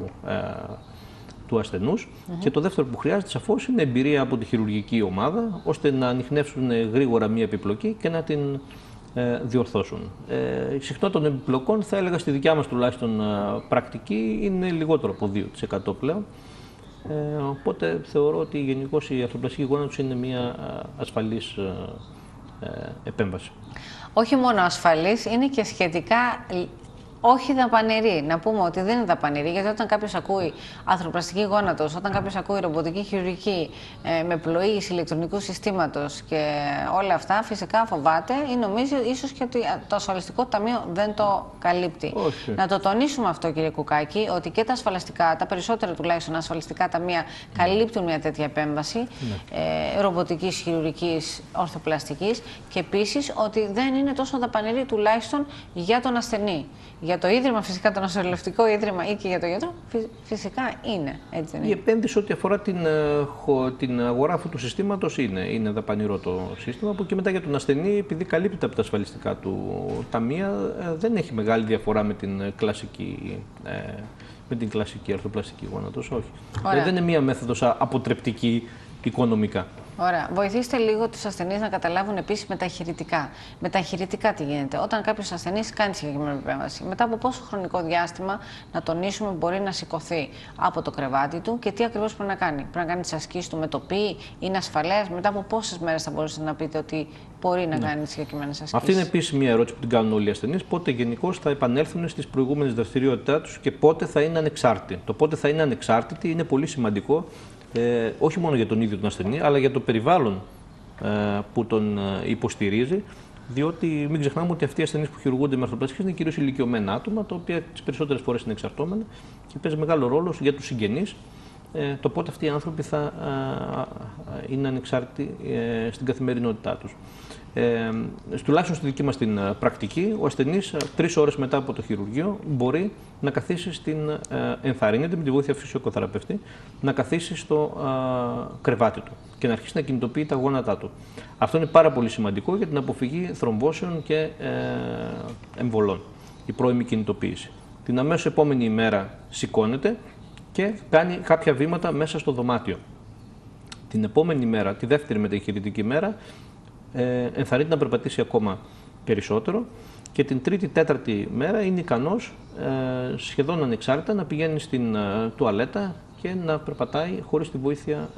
του ασθενούς. Και το δεύτερο που χρειάζεται σαφώς είναι εμπειρία από τη χειρουργική ομάδα, ώστε να ανιχνεύσουν γρήγορα μία επιπλοκή και να την διορθώσουν. Η συχνότητα των επιπλοκών, θα έλεγα στη δικιά μας τουλάχιστον πρακτική, είναι λιγότερο από 2% πλέον. Οπότε θεωρώ ότι γενικώς η αρθροπλαστική γόνατος είναι μία ασφαλής επέμβαση. Όχι μόνο ασφαλής, είναι και σχετικά όχι δαπανηρή. Να πούμε ότι δεν είναι δαπανηρή, γιατί όταν κάποιος ακούει αρθροπλαστική γόνατος, όταν κάποιος ακούει ρομποτική χειρουργική με πλοήγηση ηλεκτρονικού συστήματος και όλα αυτά, φυσικά φοβάται ή νομίζει ίσως και ότι το ασφαλιστικό ταμείο δεν το καλύπτει. Όχι. Να το τονίσουμε αυτό, κύριε Κουκάκη, ότι και τα ασφαλιστικά, τα περισσότερα τουλάχιστον ασφαλιστικά ταμεία καλύπτουν μια τέτοια επέμβαση ρομποτικής χειρουργικής ορθοπλαστικής και επίσης ότι δεν είναι τόσο δαπανηρή τουλάχιστον για τον ασθενή. Για το ίδρυμα, φυσικά το νοσηλευτικό ίδρυμα ή και για το γιατρό, φυσικά είναι. Έτσι δεν είναι? Η επένδυση ό,τι αφορά την αγορά αυτού του συστήματος είναι δαπανηρό το σύστημα, που και μετά για τον ασθενή, επειδή καλύπτεται από τα ασφαλιστικά του ταμεία, δεν έχει μεγάλη διαφορά με την κλασική αρθροπλαστική γόνατος, όχι. Δεν είναι μία μέθοδος αποτρεπτική οικονομικά. Ωραία. Βοηθήστε λίγο τους ασθενείς να καταλάβουν επίσης μεταχειρητικά. Μεταχειρητικά τι γίνεται. Όταν κάποιος ασθενής κάνει συγκεκριμένη επέμβαση, μετά από πόσο χρονικό διάστημα, να τονίσουμε, μπορεί να σηκωθεί από το κρεβάτι του και τι ακριβώς πρέπει να κάνει. Πρέπει να κάνει τις ασκήσεις του με το πι, είναι ασφαλές. Μετά από πόσες μέρες θα μπορούσατε να πείτε ότι μπορεί να κάνει συγκεκριμένες ασκήσεις? Αυτή είναι επίσης μια ερώτηση που την κάνουν όλοι οι ασθενείς. Πότε γενικώς θα επανέλθουν στις προηγούμενες δραστηριότητά τους και πότε θα είναι ανεξάρτητοι. Το πότε θα είναι ανεξάρτητοι είναι πολύ σημαντικό. Όχι μόνο για τον ίδιο τον ασθενή, αλλά για το περιβάλλον που τον υποστηρίζει, διότι μην ξεχνάμε ότι αυτοί οι ασθενείς που χειρουργούνται με αρθροπλαστικές είναι κυρίως ηλικιωμένα άτομα, τα οποία τις περισσότερες φορές είναι εξαρτώμενα και παίζει μεγάλο ρόλο για τους συγγενείς το πότε αυτοί οι άνθρωποι θα είναι ανεξάρτητοι στην καθημερινότητά τους. Τουλάχιστον στη δική μας την πρακτική, ο ασθενής 3 ώρες μετά από το χειρουργείο μπορεί να καθίσει ενθαρρύνεται με τη βοήθεια φυσιοκοθεραπευτή, να καθίσει στο κρεβάτι του και να αρχίσει να κινητοποιεί τα γόνατά του. Αυτό είναι πάρα πολύ σημαντικό για την αποφυγή θρομβώσεων και εμβολών, η πρώιμη κινητοποίηση. Την αμέσως επόμενη ημέρα σηκώνεται και κάνει κάποια βήματα μέσα στο δωμάτιο. Την επόμενη μέρα, τη δεύτερη μεταχειρητική μέρα, ενθαρρύνεται να περπατήσει ακόμα περισσότερο και την τρίτη-τέταρτη μέρα είναι ικανός σχεδόν ανεξάρτητα να πηγαίνει στην τουαλέτα και να περπατάει χωρίς τη βοήθεια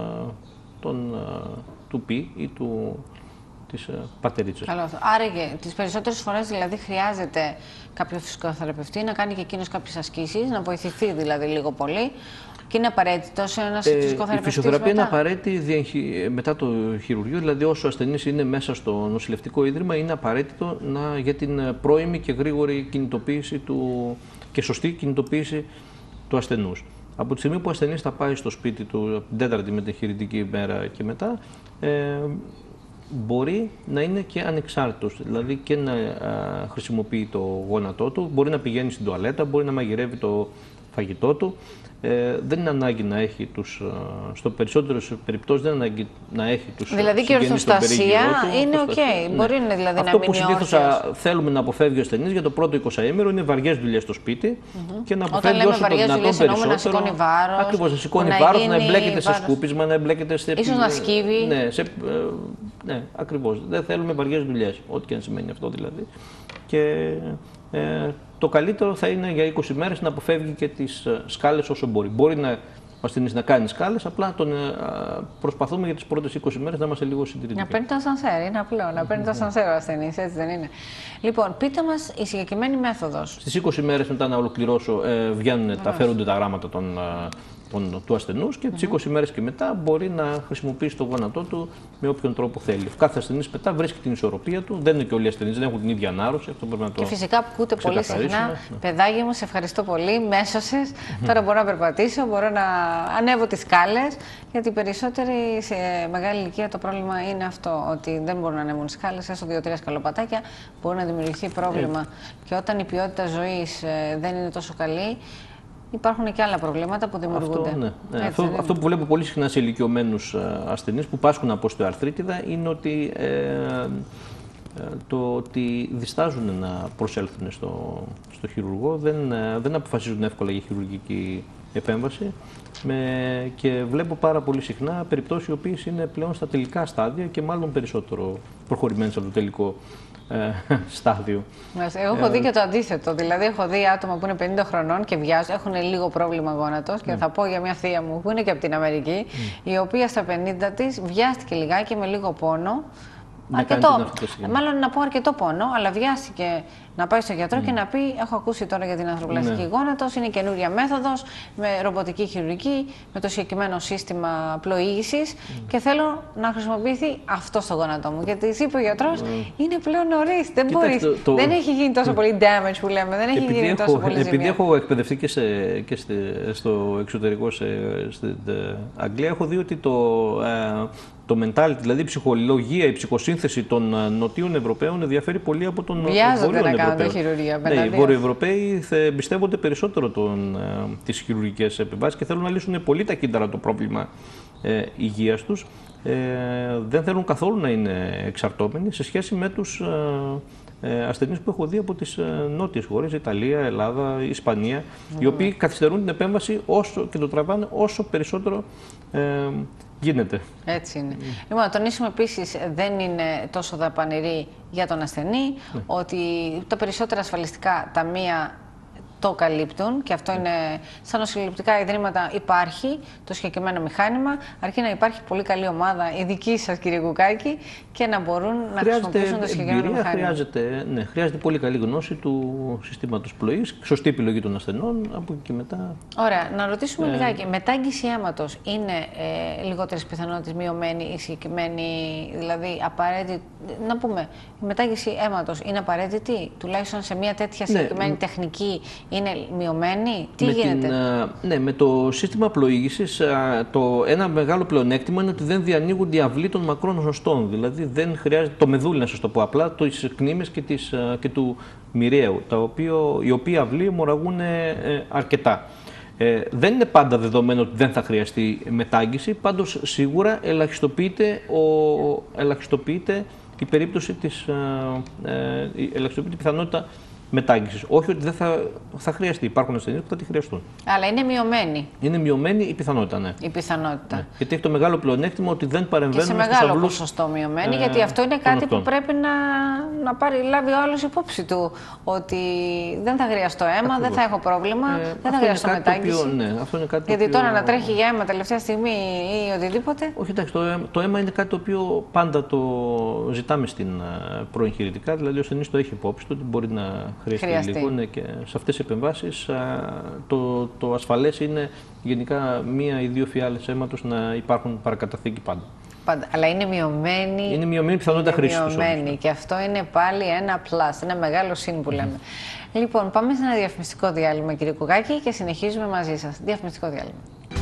του πι ή της πατερίτσας. Καλώς. Άρα τις περισσότερες φορές δηλαδή χρειάζεται κάποιο φυσικοθεραπευτή να κάνει και εκείνος κάποιες ασκήσεις, να βοηθηθεί δηλαδή λίγο πολύ. Και είναι απαραίτητο σε ένα φυσικοθεραπευτή? Η φυσιοθεραπεία είναι απαραίτητη μετά το χειρουργείο, δηλαδή όσο ο ασθενής είναι μέσα στο νοσηλευτικό ίδρυμα, είναι απαραίτητο για την πρώιμη και γρήγορη κινητοποίηση και σωστή κινητοποίηση του ασθενούς. Από τη στιγμή που ο ασθενής θα πάει στο σπίτι του από την τέταρτη μεταχειρητική ημέρα και μετά, μπορεί να είναι και ανεξάρτητος, δηλαδή και να χρησιμοποιεί το γόνατό του, μπορεί να πηγαίνει στην τουαλέτα, μπορεί να μαγειρεύει το φαγητό του. Δεν είναι ανάγκη να έχει στο περισσότερο περιπτώσεις δεν είναι ανάγκη να έχει τους δηλαδή και η ορθοστασία είναι οκ. Ναι. Μπορεί να δηλαδή αυτό να που μείνει συνήθως θέλουμε να αποφεύγει ο ασθενής για το πρώτο 20ήμερο είναι βαριές δουλειές στο σπίτι και να αποφεύγει όσο το δυνατόν περισσότερο. Να σηκώνει βάρος. Ακριβώς, να σηκώνει βάρος, να εμπλέκεται σε σκούπισμα, να εμπλέκεται σε. Ίσως να σκύβει. Ναι, ακριβώς. Δεν θέλουμε βαριές δουλειές, ό,τι και αν σημαίνει αυτό δηλαδή. Και το καλύτερο θα είναι για 20 μέρες να αποφεύγει και τις σκάλες όσο μπορεί. Μπορεί ο ασθενής να κάνει σκάλες, απλά προσπαθούμε για τις πρώτες 20 μέρες να είμαστε λίγο συντηρητικοί. Να παίρνει το ασανσέρ, είναι απλό. Να παίρνει το ασανσέρ ο ασθενής, έτσι δεν είναι? Λοιπόν, πείτε μας η συγκεκριμένη μέθοδος. Στις 20 μέρες μετά να ολοκληρώσω, φέρονται τα γράμματα του ασθενούς και τις 20 μέρες και μετά μπορεί να χρησιμοποιήσει το γόνατό του με όποιον τρόπο θέλει. Κάθε ασθενής μετά βρίσκει την ισορροπία του, δεν είναι και όλοι οι ασθενείς, δεν έχουν την ίδια ανάρρωση. Αυτό πρέπει να το. Και φυσικά ακούτε πολύ συχνά, παιδάκι μου, σε ευχαριστώ πολύ, με έσωσες. Τώρα μπορώ να περπατήσω, μπορώ να ανέβω τις σκάλες. Γιατί οι περισσότεροι σε μεγάλη ηλικία το πρόβλημα είναι αυτό, ότι δεν μπορούν να ανέβουν σκάλες, έστω 2-3 σκαλοπατάκια, μπορεί να δημιουργηθεί πρόβλημα. Και όταν η ποιότητα ζωής δεν είναι τόσο καλή, υπάρχουν και άλλα προβλήματα που δημιουργούνται. Αυτό που βλέπω πολύ συχνά σε ηλικιωμένους ασθενείς που πάσχουν από οστεοαρθρίτιδα είναι ότι ότι διστάζουν να προσέλθουν στο χειρουργό, δεν αποφασίζουν εύκολα για χειρουργική επέμβαση και βλέπω πάρα πολύ συχνά περιπτώσεις οι οποίες είναι πλέον στα τελικά στάδια και μάλλον περισσότερο προχωρημένες από το τελικό στάδιο. Εγώ έχω δει και το αντίθετο. Δηλαδή, έχω δει άτομα που είναι 50 χρονών και βιάζουν, έχουν λίγο πρόβλημα γόνατος. Και θα πω για μια θεία μου που είναι και από την Αμερική, η οποία στα 50 της βιάστηκε λιγάκι με λίγο πόνο. Μάλλον να πω αρκετό πόνο, αλλά βιάστηκε να πάει στο γιατρό και να πει: έχω ακούσει τώρα για την αρθροπλαστική γόνατος, είναι καινούρια μέθοδος με ρομποτική χειρουργική, με το συγκεκριμένο σύστημα πλοήγησης και θέλω να χρησιμοποιηθεί αυτό στο γόνατό μου. Γιατί είπε ο γιατρός: είναι πλέον νωρίς, δεν μπορείς. Δεν έχει γίνει τόσο πολύ damage που λέμε, δεν έχει γίνει τόσο πολύ ζημία. Επειδή έχω εκπαιδευτεί και στο εξωτερικό, στην Αγγλία, έχω δει ότι το mentality, δηλαδή η ψυχολογία, η ψυχοσύνθεση των νοτίων Ευρωπαίων διαφέρει πολύ από τον Βόρειο Ευρωπαίο. Ναι, οι Βόρειοι Ευρωπαίοι εμπιστεύονται περισσότερο τις χειρουργικές επεμβάσεις και θέλουν να λύσουν πολύ ταχύτερα το πρόβλημα υγείας τους. Δεν θέλουν καθόλου να είναι εξαρτώμενοι σε σχέση με τους ασθενείς που έχω δει από τις νότιες χώρες, Ιταλία, Ελλάδα, Ισπανία, οι οποίοι καθυστερούν την επέμβαση και το τραβάνε όσο περισσότερο Γίνεται. Έτσι είναι. Λοιπόν, να τονίσουμε επίσης, δεν είναι τόσο δαπανηρή για τον ασθενή, ότι τα περισσότερα ασφαλιστικά ταμεία το καλύπτουν και αυτό είναι, στα νοσηλευτικά ιδρύματα υπάρχει το συγκεκριμένο μηχάνημα, αρκεί να υπάρχει πολύ καλή ομάδα, η δική σας κύριε Κουκάκη, και να μπορούν να χρησιμοποιήσουν το συγκεκριμένο μηχάνημα. Χρειάζεται πολύ καλή γνώση του συστήματος πλοήγησης, σωστή επιλογή των ασθενών, από εκεί και μετά. Ωραία, να ρωτήσουμε λιγάκι, μετάγγιση αίματος είναι λιγότερες πιθανότητες μειωμένη η συγκεκριμένη, δηλαδή απαραίτητη, να πούμε, η μετάγγιση αίματος είναι απαραίτητη, τουλάχιστον σε μια τέτοια συγκεκριμένη τεχνική, είναι μειωμένη, τι γίνεται? Με το σύστημα πλοήγησης, ένα μεγάλο πλεονέκτημα είναι ότι δεν διανοίγονται οι αυλοί των μακρών ζωστών. Δηλαδή δεν χρειάζεται, το μεδούλι να σας το πω απλά, τις κνήμες και του μοιραίου, οι οποίοι αυλοί αιμορραγούν αρκετά. Δεν είναι πάντα δεδομένο ότι δεν θα χρειαστεί μετάγγιση, πάντως σίγουρα ελαχιστοποιείται η περίπτωση ελαχιστοποιείται η πιθανότητα μετάγγισης. Όχι ότι δεν θα χρειαστεί. Υπάρχουν ασθενείς που θα τη χρειαστούν. Αλλά είναι μειωμένη. Είναι μειωμένη η πιθανότητα, ναι. Η πιθανότητα. Ναι. Γιατί έχει το μεγάλο πλεονέκτημα ότι δεν παρεμβαίνουν. Και σε μεγάλο ποσοστό μειωμένη, γιατί αυτό είναι κάτι που πρέπει να λάβει ο άλλος υπόψη του. Ότι δεν θα χρειαστώ αίμα, ακριβώς, δεν θα έχω πρόβλημα, δεν θα χρειαστώ μετάγγιση. Αυτό είναι κάτι γιατί τώρα να τρέχει για αίμα τελευταία στιγμή ή οτιδήποτε. Όχι, εντάξει, το αίμα είναι κάτι το οποίο πάντα το ζητάμε στην προεγχειρητικά. Δηλαδή ο ασθενής το έχει υπόψη του ότι μπορεί να χρειαστεί λίγο, ναι, και σε αυτές τις επεμβάσεις το ασφαλές είναι γενικά 1 ή 2 φιάλες αίματος να υπάρχουν παρακαταθήκη πάντα. Αλλά είναι μειωμένη. Είναι μειωμένη πιθανότητα χρήσης τους. Και αυτό είναι πάλι ένα plus, ένα μεγάλο συν που λέμε. Λοιπόν, πάμε σε ένα διαφημιστικό διάλειμμα, κύριε Κουκάκη, και συνεχίζουμε μαζί σας. Διαφημιστικό διάλειμμα.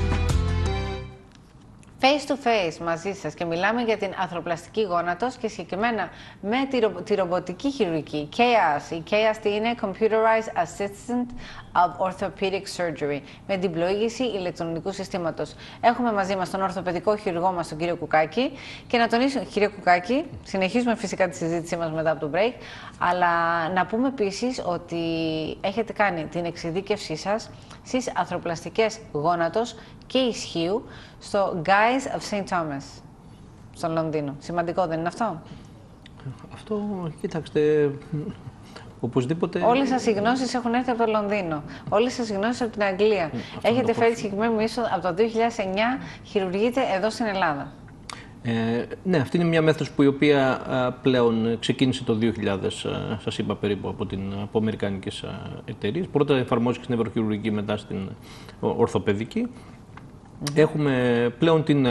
Face to face μαζί σας και μιλάμε για την αρθροπλαστική γόνατος και συγκεκριμένα με τη ρομποτική χειρουργική. CAS. Η CAS τι είναι? Computerized Assistant of Orthopedic Surgery. Με την πλοήγηση ηλεκτρονικού συστήματος. Έχουμε μαζί μας τον ορθοπαιδικό χειρουργό μας, τον κύριο Κουκάκη. Και να τονίσουμε, κύριε Κουκάκη, συνεχίζουμε φυσικά τη συζήτησή μας μετά από το break. Αλλά να πούμε επίσης ότι έχετε κάνει την εξειδίκευσή σας στις αρθροπλαστικές γόνατος και ισχύου στο Guy's of St. Thomas, στο Λονδίνο. Σημαντικό δεν είναι αυτό? Αυτό, κοίταξτε, οπωσδήποτε... Όλες σας οι γνώσεις έχουν έρθει από το Λονδίνο. Όλες σας οι γνώσεις από την Αγγλία. Έχετε φέρει τη συγκεκριμένη μίσο από το 2009, χειρουργείτε εδώ στην Ελλάδα. Ναι, αυτή είναι μια μέθοδος που η οποία πλέον ξεκίνησε το 2000, σας είπα περίπου, από αμερικανικές εταιρείες. Πρώτα εφαρμόζηκε στην ευρωχειρουργική, μετά στην ορθοπαιδική. Έχουμε πλέον την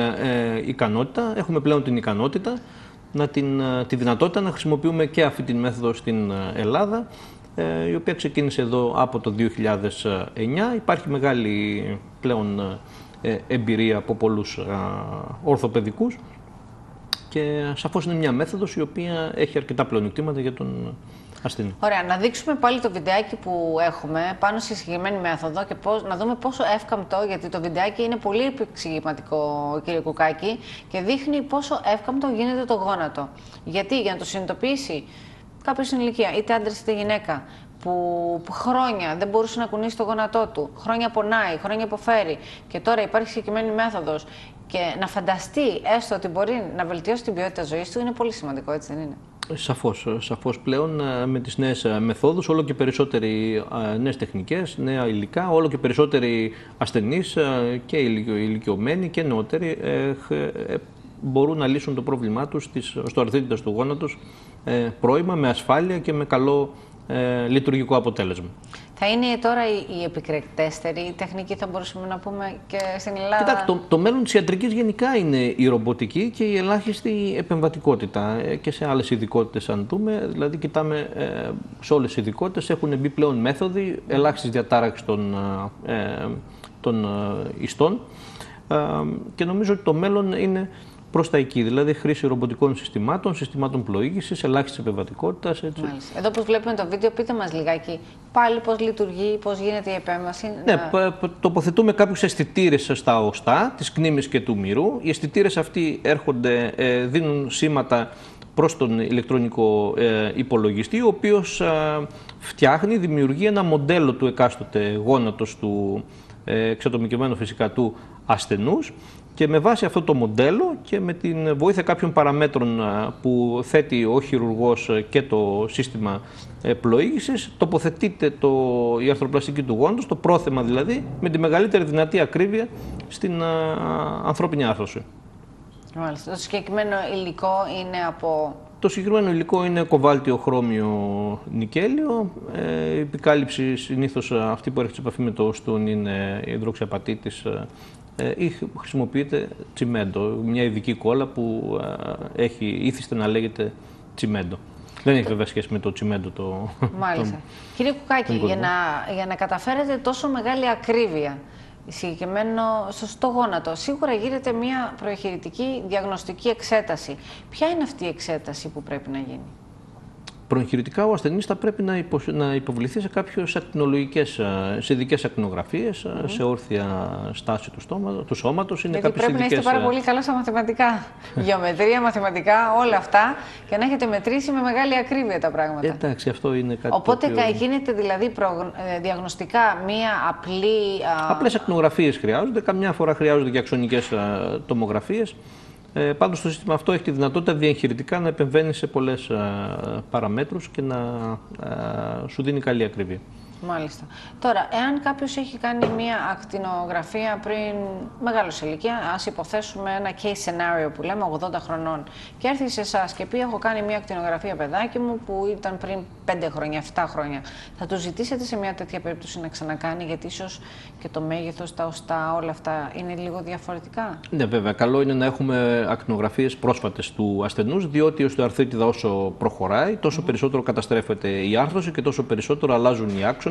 ικανότητα, τη δυνατότητα να χρησιμοποιούμε και αυτή τη μέθοδο στην Ελλάδα, η οποία ξεκίνησε εδώ από το 2009. Υπάρχει μεγάλη πλέον εμπειρία από πολλούς ορθοπαιδικούς και σαφώς είναι μια μέθοδος η οποία έχει αρκετά πλεονεκτήματα για τον ασθενή. Ωραία, να δείξουμε πάλι το βιντεάκι που έχουμε πάνω στη συγκεκριμένη μέθοδο και να δούμε πόσο εύκαμπτο, γιατί το βιντεάκι είναι πολύ επεξηγηματικό, κύριε Κουκάκη, και δείχνει πόσο εύκαμπτο γίνεται το γόνατο. Γιατί, για να το συνειδητοποιήσει κάποιος στην ηλικία, είτε άντρας είτε γυναίκα, που χρόνια δεν μπορούσε να κουνήσει το γόνατό του, χρόνια πονάει, χρόνια υποφέρει και τώρα υπάρχει συγκεκριμένη μέθοδος και να έστω ότι μπορεί να βελτιώσει την ποιότητα ζωής του, είναι πολύ σημαντικό, έτσι δεν είναι? Σαφώς πλέον με τις νέες μεθόδους, όλο και περισσότεροι νέες τεχνικές, νέα υλικά, όλο και περισσότεροι ασθενείς και ηλικιωμένοι και νεότεροι μπορούν να λύσουν το πρόβλημά τους στο αρθρίτιδας του γόνατος πρώιμα, με ασφάλεια και με καλό λειτουργικό αποτέλεσμα. Θα είναι τώρα η επικρατέστερη τεχνική, θα μπορούσαμε να πούμε, και στην Ελλάδα? Κοιτάξτε, το μέλλον της ιατρικής γενικά είναι η ρομποτική και η ελάχιστη επεμβατικότητα και σε άλλες ειδικότητες, αν δούμε. Δηλαδή, κοιτάμε σε όλες τις ειδικότητες έχουν μπει πλέον μέθοδοι ελάχιστης διατάραξης των ιστών και νομίζω ότι το μέλλον είναι προς τα εκεί, δηλαδή χρήση ρομποτικών συστημάτων πλοήγησης, ελάχιστης επεμβατικότητας. Εδώ όπως βλέπουμε το βίντεο, πείτε μας λιγάκι πάλι πώς λειτουργεί, πώς γίνεται η επέμβαση. Ναι, τοποθετούμε κάποιους αισθητήρες στα οστά, της κνήμης και του μυρού. Οι αισθητήρες αυτοί δίνουν σήματα προς τον ηλεκτρονικό υπολογιστή, ο οποίος δημιουργεί ένα μοντέλο του εκάστοτε γόνατος του εξατομικευμένου φυσικά του ασθενούς Και με βάση αυτό το μοντέλο και με την βοήθεια κάποιων παραμέτρων που θέτει ο χειρουργός και το σύστημα πλοήγησης, τοποθετείται η αρθροπλαστική του γόνατος, το πρόθεμα δηλαδή, με τη μεγαλύτερη δυνατή ακρίβεια στην ανθρώπινη άρθρωση. Μάλιστα. Το συγκεκριμένο υλικό είναι από... Το συγκεκριμένο υλικό είναι κοβάλτιο, χρώμιο, νικέλιο. Η επικάλυψη συνήθως αυτή που έρχεται σε επαφή με το οστούν είναι υδροξιαπατίτης ή χρησιμοποιείται τσιμέντο, μια ειδική κόλλα που ήθιστε να λέγεται τσιμέντο. Δεν έχει βέβαια σχέση με το τσιμέντο το... Μάλιστα. Κύριε Κουκάκη, για να καταφέρετε τόσο μεγάλη ακρίβεια, συγκεκριμένο στο γόνατο, σίγουρα γίνεται μια προεγχειρητική διαγνωστική εξέταση. Ποια είναι αυτή η εξέταση που πρέπει να γίνει? Προεγχειρητικά ο ασθενής θα πρέπει να υποβληθεί σε κάποιες ακτινολογικές, σε ειδικές ακτινογραφίες, σε όρθια στάση του σώματος. Γιατί πρέπει να είστε πάρα πολύ καλά στα μαθηματικά. Γεωμετρία, μαθηματικά, όλα αυτά, και να έχετε μετρήσει με μεγάλη ακρίβεια τα πράγματα. Εντάξει, αυτό είναι κάτι. Οπότε γίνεται δηλαδή διαγνωστικά μία απλή... Απλές ακτινογραφίες χρειάζονται, καμιά φορά χρειάζονται και αξονικές τομογραφίες. Πάντως το σύστημα αυτό έχει τη δυνατότητα διεγχειρητικά να επεμβαίνει σε πολλές παραμέτρους και να σου δίνει καλή ακρίβεια. Μάλιστα. Τώρα, εάν κάποιος έχει κάνει μία ακτινογραφία πριν μεγάλο ηλικία, ας υποθέσουμε ένα case scenario που λέμε 80 χρονών, και έρθει σε εσάς και πει: έχω κάνει μία ακτινογραφία, παιδάκι μου, που ήταν πριν 5 χρόνια, 7 χρόνια, θα του ζητήσετε σε μια τέτοια περίπτωση να ξανακάνει, γιατί ίσως και το μέγεθος, τα οστά, όλα αυτά είναι λίγο διαφορετικά? Ναι, βέβαια. Καλό είναι να έχουμε ακτινογραφίες πρόσφατες του ασθενούς, διότι η οστεοαρθρίτιδα όσο προχωράει, τόσο περισσότερο καταστρέφεται η άρθρωση και τόσο περισσότερο αλλάζουν οι άξονες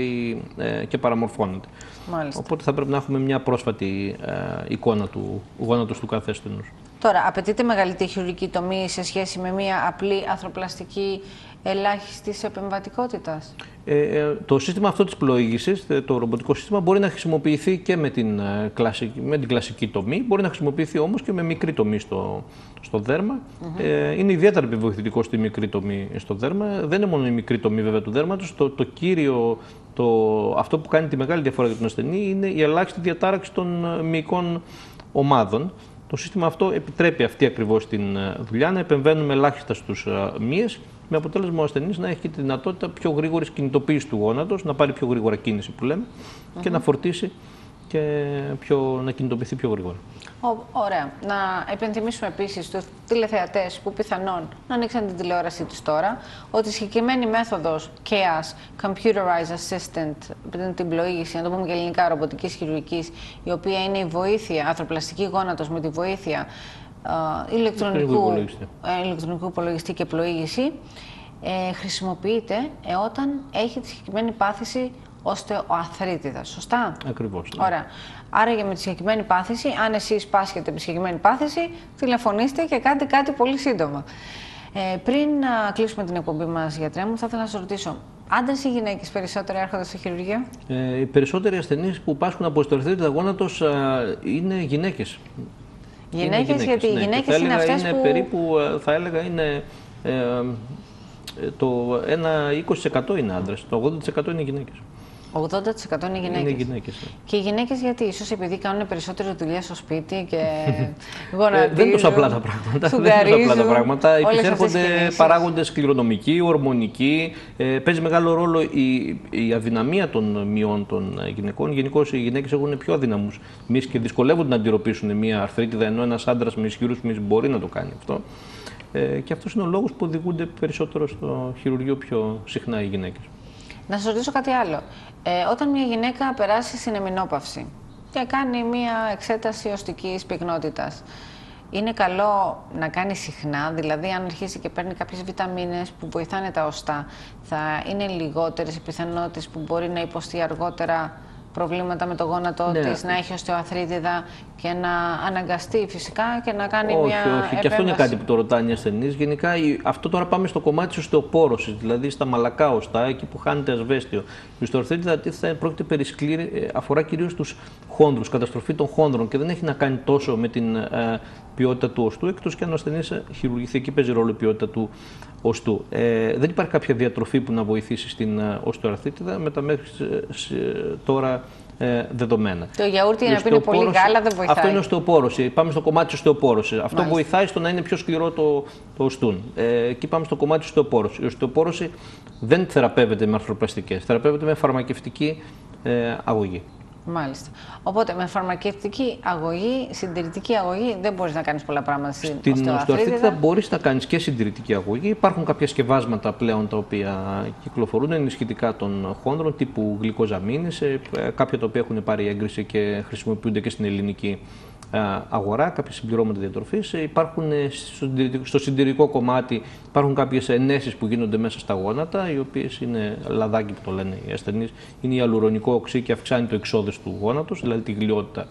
και παραμορφώνονται. Μάλιστα. Οπότε θα πρέπει να έχουμε μια πρόσφατη εικόνα του γόνατος του κάθε ασθενούς. Τώρα, απαιτείται μεγαλύτερη χειρουργική τομή σε σχέση με μια απλή αρθροπλαστική ελάχιστης επεμβατικότητας? Το σύστημα αυτό της πλοήγησης, το ρομποτικό σύστημα, μπορεί να χρησιμοποιηθεί και με την κλασική τομή, μπορεί να χρησιμοποιηθεί όμως και με μικρή τομή στο δέρμα. Είναι ιδιαίτερα επιβοηθητικό στη μικρή τομή στο δέρμα. Δεν είναι μόνο η μικρή τομή βέβαια του δέρματος. Το κύριο, αυτό που κάνει τη μεγάλη διαφορά για τον ασθενή, είναι η ελάχιστη διατάραξη των μυϊκών ομάδων. Το σύστημα αυτό επιτρέπει αυτή ακριβώς την δουλειά, να επεμβαίνουμε ελάχιστα στους μύες, με αποτέλεσμα ο ασθενής να έχει τη δυνατότητα πιο γρήγορης κινητοποίησης του γόνατος, να πάρει πιο γρήγορα κίνηση που λέμε, και να φορτίσει και να κινητοποιηθεί πιο γρήγορα. Ωραία. Να υπενθυμίσουμε επίσης στους τηλεθεατές που πιθανόν να ανοίξαν την τηλεόρασή τους τώρα, ότι η συγκεκριμένη μέθοδος CAS, Computerized Assistant, την πλοήγηση, να το πούμε και ελληνικά, ρομποτικής χειρουργικής, η οποία είναι η βοήθεια, αρθροπλαστική γόνατος με τη βοήθεια ηλεκτρονικού υπολογιστή και πλοήγηση, χρησιμοποιείται όταν έχει τη συγκεκριμένη πάθηση οστεοαρθρίτιδα. Σωστά? Ακριβώς. Ναι. Ωραία. Άρα για με τη συγκεκριμένη πάθηση, αν εσείς πάσχετε με συγκεκριμένη πάθηση, τηλεφωνήστε και κάντε κάτι πολύ σύντομα. Πριν κλείσουμε την εκπομπή μας, γιατρέ μου, θα ήθελα να σας ρωτήσω, άντρες ή γυναίκες περισσότερο έρχονται στο χειρουργείο? Οι περισσότεροι ασθενείς που πάσχουν από οστεοαρθρίτιδα γόνατος είναι γυναίκες. Γυναίκες, γιατί οι γυναίκες είναι αυτές που... Περίπου, θα έλεγα, είναι το 20% είναι άντρες, το 80% είναι γυναίκες. 80% είναι γυναίκες. Είναι γυναίκες. Και οι γυναίκες γιατί? Ίσως επειδή κάνουν περισσότερη δουλειά στο σπίτι και γονατίζουν, δεν είναι τόσο απλά τα πράγματα. Δεν είναι τόσο απλά τα πράγματα. Επισέρχονται παράγοντες κληρονομικοί, ορμονικοί. Παίζει μεγάλο ρόλο η αδυναμία των μειών των γυναικών. Γενικώς οι γυναίκες έχουν πιο αδυναμούς μυς και δυσκολεύονται να αντιρροπήσουν μια αρθρίτιδα, ενώ ένας άντρας με ισχυρούς μυς μπορεί να το κάνει αυτό. Και αυτός είναι ο λόγος που οδηγούνται περισσότερο στο χειρουργείο πιο συχνά οι γυναίκες. Να σας ρωτήσω κάτι άλλο. Όταν μια γυναίκα περάσει στην εμεινόπαυση και κάνει μια εξέταση οστικής πυκνότητας, είναι καλό να κάνει συχνά? Δηλαδή, αν αρχίσει και παίρνει κάποιες βιταμίνες που βοηθάνε τα οστά, θα είναι λιγότερες οι πιθανότητες που μπορεί να υποστεί αργότερα προβλήματα με το γόνατό της, να έχει οστεοαρθρίτιδα και να αναγκαστεί φυσικά και να κάνει μια επέμβαση? Και αυτό είναι κάτι που το ρωτάνε οι ασθενείς. Γενικά, αυτό τώρα πάμε στο κομμάτι της οστεοπόρωσης, δηλαδή στα μαλακά οστά, εκεί που χάνεται ασβέστιο. Η οστεοαρθρίτιδα πρόκειται περί αφορά κυρίως τους χόνδρους, καταστροφή των χόνδρων, και δεν έχει να κάνει τόσο με την ποιότητα του οστού, εκτός και αν ο ασθενής χειρουργηθεί. Εκεί παίζει ρόλο η ποιότητα του οστού. Δεν υπάρχει κάποια διατροφή που να βοηθήσει στην οστεοαρθρίτιδα. Με τα μέχρι τώρα δεδομένα. Το γιαούρτι να πίνει πολύ γάλα δεν βοηθάει. Αυτό είναι οστεοπόρωση. Πάμε στο κομμάτι της οστεοπόρωσης. Αυτό βοηθάει στο να είναι πιο σκληρό το στούν. Εκεί πάμε στο κομμάτι της οστεοπόρωσης. Η οστεοπόρωση δεν θεραπεύεται με αρθροπλαστικές, θεραπεύεται με φαρμακευτική αγωγή. Μάλιστα. Οπότε με φαρμακευτική αγωγή, συντηρητική αγωγή, δεν μπορείς να κάνεις πολλά πράγματα στην οστεοαρθρίτιδα. Μπορείς να κάνεις και συντηρητική αγωγή. Υπάρχουν κάποια σκευάσματα πλέον τα οποία κυκλοφορούν ενισχυτικά των χόνδρων, τύπου γλυκοζαμίνης, κάποια τα οποία έχουν πάρει έγκριση και χρησιμοποιούνται και στην ελληνική αγορά, κάποια συμπληρώματα διατροφής. Υπάρχουν στο συντηρητικό κομμάτι, υπάρχουν κάποιες ενέσεις που γίνονται μέσα στα γόνατα, οι οποίες είναι λαδάκι που το λένε οι ασθενείς, είναι ιαλουρονικό οξύ και αυξάνει το εξώδες του γόνατος, δηλαδή τη γλιότητα,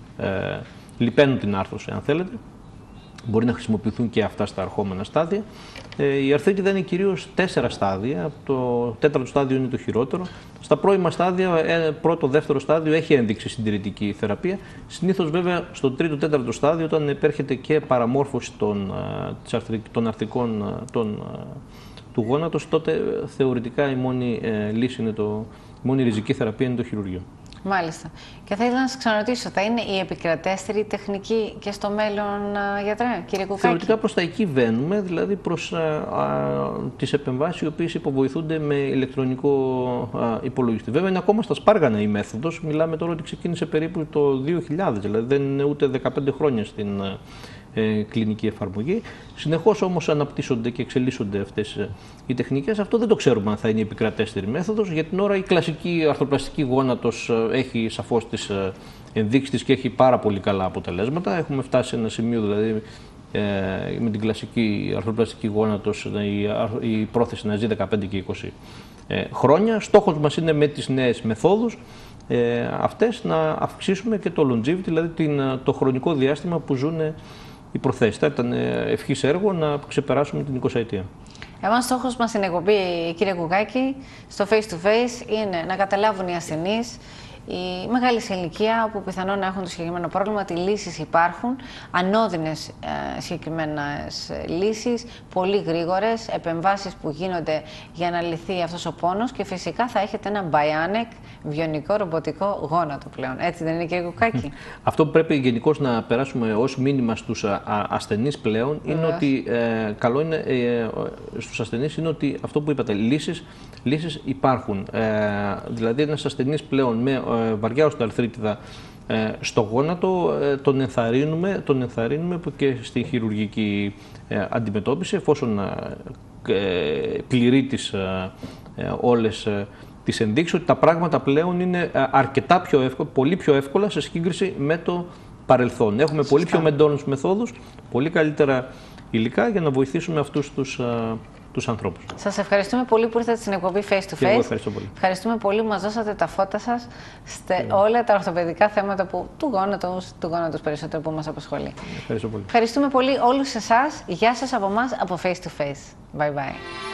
λιπαίνουν την άρθρωση αν θέλετε. Μπορεί να χρησιμοποιηθούν και αυτά στα αρχόμενα στάδια. Η αρθρίτιδα είναι κυρίως 4 στάδια. Το 4ο στάδιο είναι το χειρότερο. Στα πρώιμα στάδια, πρώτο, δεύτερο στάδιο έχει ένδειξη συντηρητική θεραπεία. Συνήθως βέβαια στο 3ο-4ο στάδιο, όταν επέρχεται και παραμόρφωση των αρθρικών του γόνατος, τότε θεωρητικά η μόνη λύση είναι η μόνη ριζική θεραπεία είναι το χειρουργείο. Μάλιστα. Και θα ήθελα να σας ξαναρωτήσω, θα είναι η επικρατέστερη τεχνική και στο μέλλον, γιατρέ, κύριε Κουκάκη? Θεωρητικά προς τα εκεί βαίνουμε, δηλαδή προς τις επεμβάσεις οι οποίες υποβοηθούνται με ηλεκτρονικό υπολογιστή. Βέβαια είναι ακόμα στα σπάργανα η μέθοδος, μιλάμε τώρα ότι ξεκίνησε περίπου το 2000, δηλαδή δεν είναι ούτε 15 χρόνια στην κλινική εφαρμογή. Συνεχώς όμως αναπτύσσονται και εξελίσσονται αυτές οι τεχνικές. Αυτό δεν το ξέρουμε αν θα είναι η επικρατέστερη μέθοδος. Για την ώρα η κλασική αρθροπλαστική γόνατος έχει σαφώς τις ενδείξεις της και έχει πάρα πολύ καλά αποτελέσματα. Έχουμε φτάσει σε ένα σημείο δηλαδή με την κλασική αρθροπλαστική γόνατος η πρόθεση να ζει 15 και 20 χρόνια. Στόχος μας είναι με τις νέες μεθόδους αυτές να αυξήσουμε και το longevity, δηλαδή το χρονικό διάστημα που ζουν οι προθέσεις. Θα ήταν ευχής έργο να ξεπεράσουμε την 20ετία. Εμάς στόχος μας στην εκπομπή, κύριε Κουκάκη, στο face to face είναι να καταλάβουν οι ασθενείς, η μεγάλη σε ηλικία που πιθανόν να έχουν το συγκεκριμένο πρόβλημα, ότι λύσεις υπάρχουν, ανώδυνες συγκεκριμένες λύσεις, πολύ γρήγορες, επεμβάσεις που γίνονται για να λυθεί αυτός ο πόνος και φυσικά θα έχετε ένα bionic, βιονικό, ρομποτικό γόνατο πλέον. Έτσι δεν είναι, κύριε Κουκάκη? Αυτό που πρέπει γενικώς να περάσουμε ως μήνυμα στους ασθενείς πλέον είναι ότι καλό είναι στους ασθενείς είναι ότι αυτό που είπατε, λύσεις υπάρχουν. Δηλαδή ένας ασθενής πλέον με βαριά οστεοαρθρίτιδα στο γόνατο τον ενθαρρύνουμε και στη χειρουργική αντιμετώπιση, εφόσον πληρεί όλες τις ενδείξεις ότι τα πράγματα πλέον είναι αρκετά πιο εύκολα, πολύ πιο εύκολα σε σύγκριση με το παρελθόν. Έχουμε πολύ πιο μεντώνους μεθόδους, πολύ καλύτερα υλικά για να βοηθήσουμε αυτούς τους ανθρώπους. Σας ευχαριστούμε πολύ που ήρθατε στην εκπομπή Face to Face. Και εγώ ευχαριστώ πολύ. Ευχαριστούμε πολύ που μας δώσατε τα φώτα σας σε όλα τα ορθοπαιδικά θέματα του γόνατος περισσότερο που μας απασχολεί. Ευχαριστώ πολύ. Ευχαριστούμε πολύ όλους εσάς. Γεια σας από εμάς από Face to Face. Bye bye.